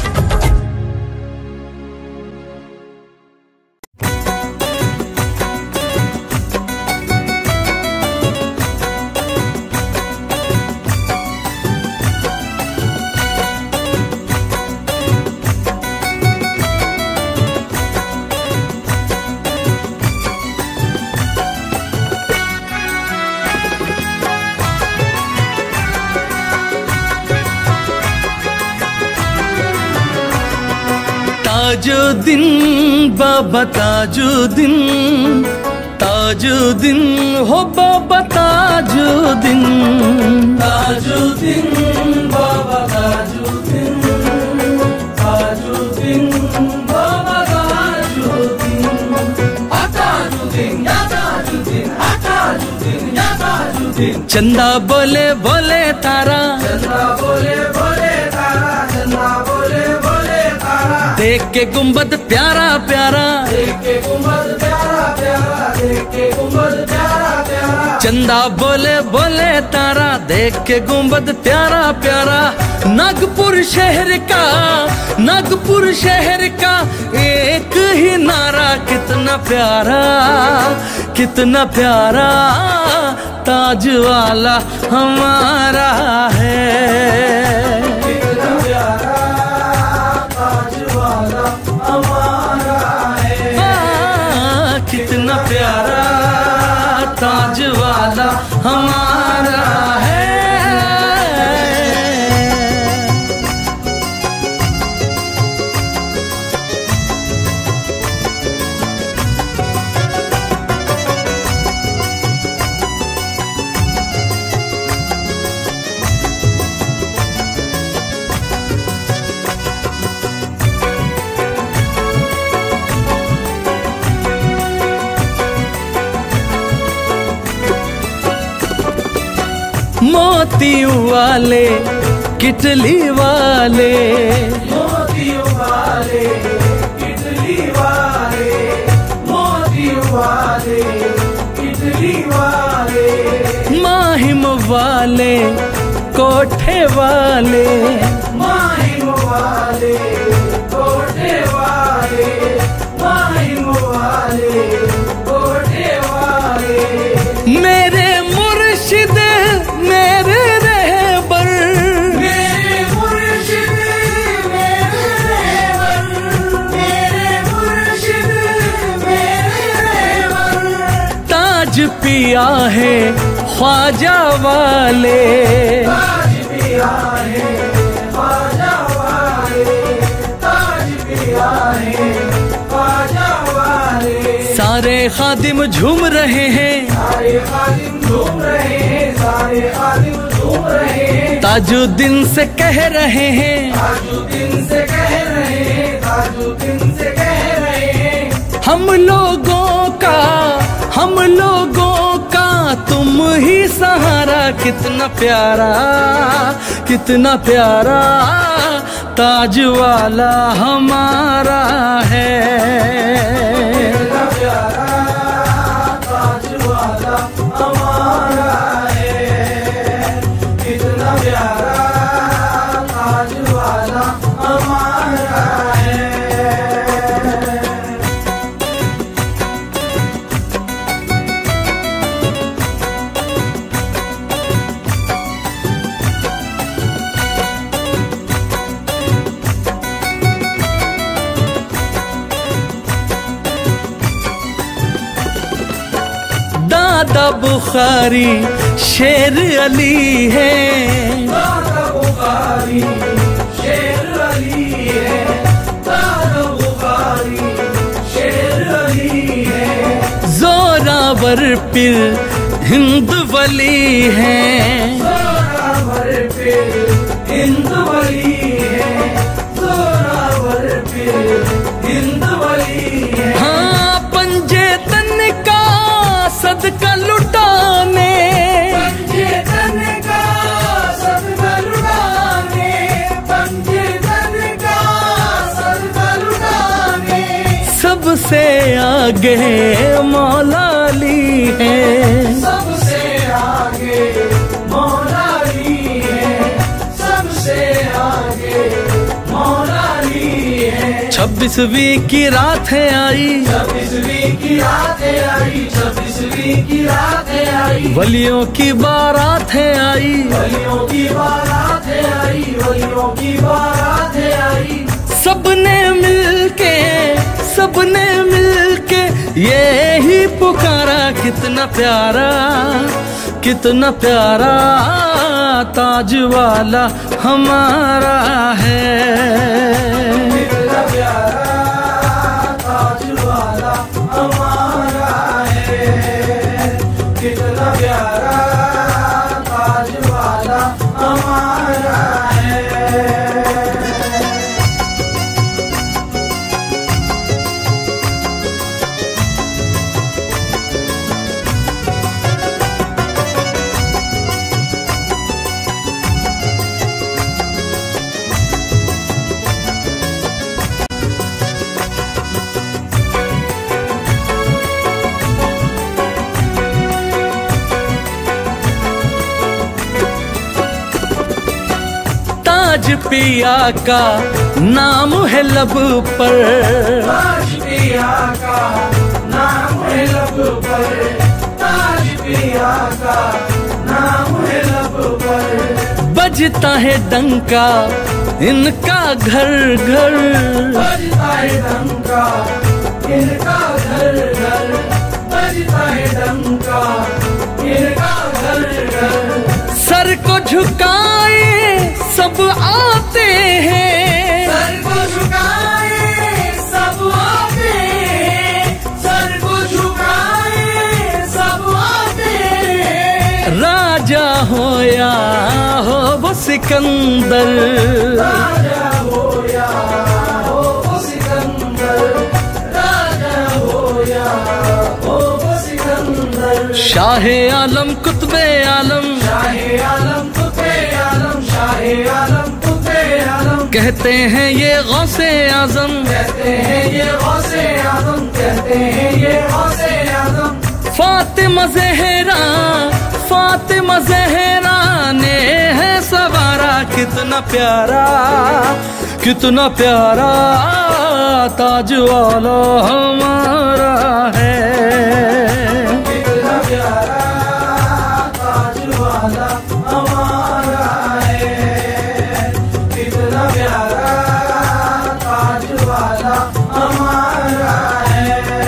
ताजुद्दीन बाबा ताजुद्दीन, ताजुद्दीन हो बाबा ताजुद्दीन, ताजुद्दीन बाबा ताजुद्दीन, ताजुद्दीन बाबा ताजुद्दीन, ताजुद्दीन या ताजुद्दीन, ताजुद्दीन या ताजुद्दीन। चंदा बोले बोले तारा, चंदा बोले बोले तारा, चंदा बोले बोले तारा, देख के गुंबद प्यारा प्यारा, देख के गुंबद प्यारा प्यारा, देख के गुंबद प्यारा प्यारा। चंदा बोले बोले तारा, देख के गुंबद प्यारा प्यारा। नागपुर शहर का, नागपुर शहर का एक ही नारा, कितना प्यारा कितना प्यारा, ताज वाला हमारा है। कितना प्यारा ताज वाला हमारा है, कितना प्यारा ताज वाला हमारा है। मोतियों वाले किटली वाले, मोतियों वाले इडली वाले, मोतियों वाले इडली वाले, माहिम वाले कोठे वाले, माहिम वाले कोठे वाले, माहिम वाले कोठे वाले। मेरे मुर्शिद मेरे रहबर, मेरे मुर्शिद मेरे रहबर, मेरे मुर्शिद मेरे रहबर। ताज पिया है ख्वाजा वाले, ताज पिया है ख्वाजा वाले, ताज पिया है ख्वाजा वाले। सारे खादिम झूम रहे हैं, सारे खादिम झूम रहे हैं, सारे खादिम झूम रहे हैं। ताजुद्दीन से कह रहे हैं, ताजुद्दीन से कह रहे हैं, ताजुद्दीन से कह रहे हैं। हम लोगों का, हम लोगों का तुम ही सहारा, कितना प्यारा कितना प्यारा, ताज वाला हमारा है। कितना प्यारा ताज दादा बुखारी शेर अली है, दादा बुखारी शेर अली है, दादा बुखारी शेर अली है। जोरावर पीर हिंद वली है, जोरावर पीर हिंद वली है, जोरावर पीर हिंद वली है। हाँ पंजे तन का सदका लुटाने, पंजे तन का सदका लुटाने, पंजे तन का सदका लुटाने। सबसे आगे मौला अली है, सबसे आगे मौला अली है, सबसे आगे मौला अली है। 26वीं की रात है आई, 26वीं की रात है आई, 26वीं की रात है आई। वलियों की बारात है आई, वलियों की बारात है आई, वलियों की बारात है आई। सबने मिलके ये ही पुकारा, कितना प्यारा कितना प्यारा ताज वाला हमारा है। कितना प्यारा ताज वाला हमारा है, कितना प्यारा ताज वाला हमारा है। ताज पिया का नाम है लब पर, ताज पिया का नाम है लब पर, ताज पिया का नाम है लब पर। बजता है डंका इनका घर घर, बजता है डंका इनका घर घर, बजता है डंका इनका घर घर। सर को झुकाए सब आते हैं, सर को झुकाए सब आते हैं, सर को झुकाए सब आते हैं। राजा हो या हो वो सिकंदर, राजा हो या हो वो सिकंदर, राजा हो या हो वो सिकंदर। शाहे आलम कुतबे आलम, शाहे आलम कुतबे आलम, शाहे आलम कुतबे आलम। कहते हैं ये गौसे आजम, कहते हैं ये गौसे आजम, कहते हैं ये गौसे आजम। फातिमा ज़हरा ने है सवारा, कितना प्यारा ताज वाला हमारा है। कितना प्यारा ताज वाला हमारा है, कितना प्यारा ताज वाला हमारा है।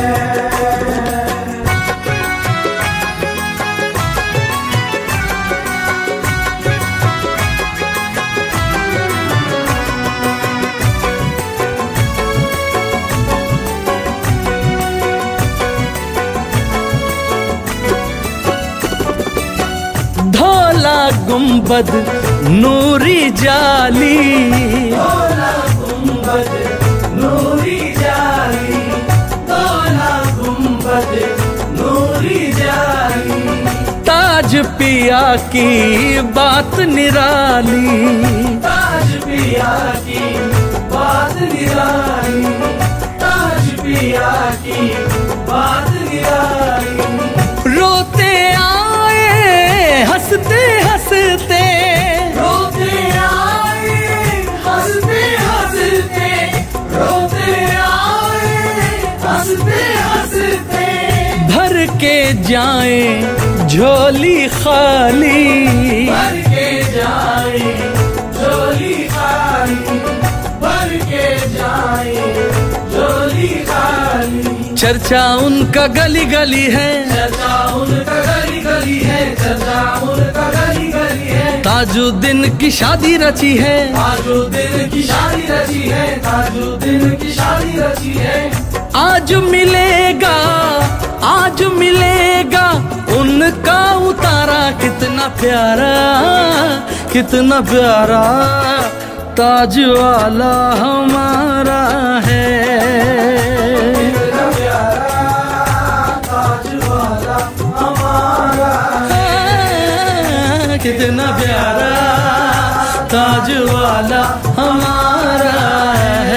धौला गुंबद नूरी जाली, धौला गुंबद नूरी जाली, धौला गुंबद नूरी जाली। ताज पिया की बात निराली, ताज पिया की बात निराली, ताज पिया की बात निराली। रोते आए हंसते हंसते, रोते आए हंसते हंसते, रोते आए हंसते हंसते। भर के जाए झोली खाली, भर के जाए झोली खाली, भर के जाए झोली खाली। चर्चा उनका गली गली है, चर्चा उनका ताजुद्दीन की शादी रची है, ताजुद्दीन की शादी रची है, ताजुद्दीन की शादी रची है। आज मिलेगा, आज मिलेगा उनका उतारा, कितना प्यारा, कितना प्यारा ताज वाला हमारा है, कितना प्यारा ताज वाला हमारा है, कितना प्यारा ताज वाला हमारा है।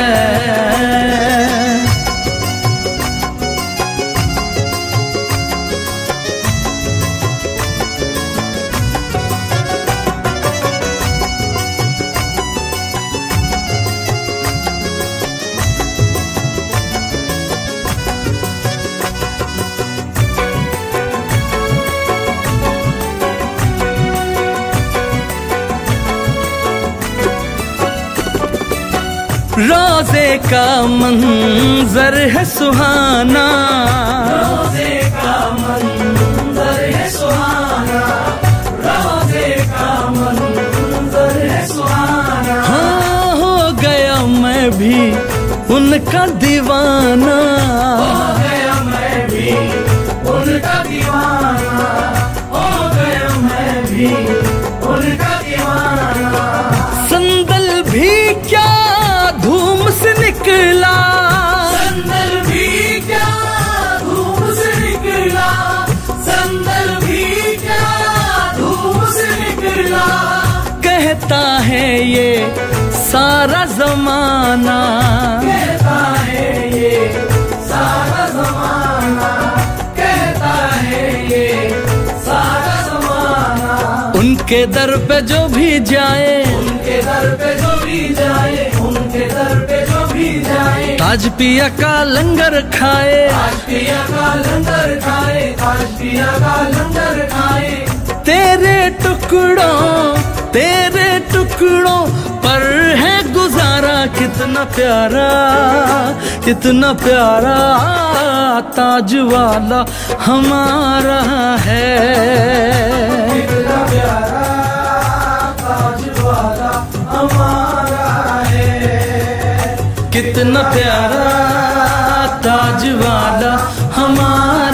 रोज़े का मंजर है सुहाना, रोज़े का मंजर है सुहाना, रोज़े का मंजर है सुहाना। हाँ हो गया मैं भी उनका दीवाना, हो गया मैं भी उनका दीवाना, हो गया मैं भी उनका दीवाना। संदल भी क्या धूम से निकला, संदल भी क्या धूम से निकला, संदल भी क्या धूम से निकला। कहता है ये सारा जमाना, कहता है ये सारा जमाना, कहता है ये सारा जमाना। उनके दर पे जो भी जाए, उनके दर पे जो भी जाए, उनके दर पे जो भी जाए, ताज पिया का लंगर खाए, ताज पिया का लंगर खाए, ताज पिया का लंगर खाए। तेरे टुकड़ों पर है गुजारा, कितना प्यारा, कितना प्यारा ताज वाला हमारा है, कितना प्यारा ताज वाला हमारा है, कितना प्यारा ताज वाला हमारा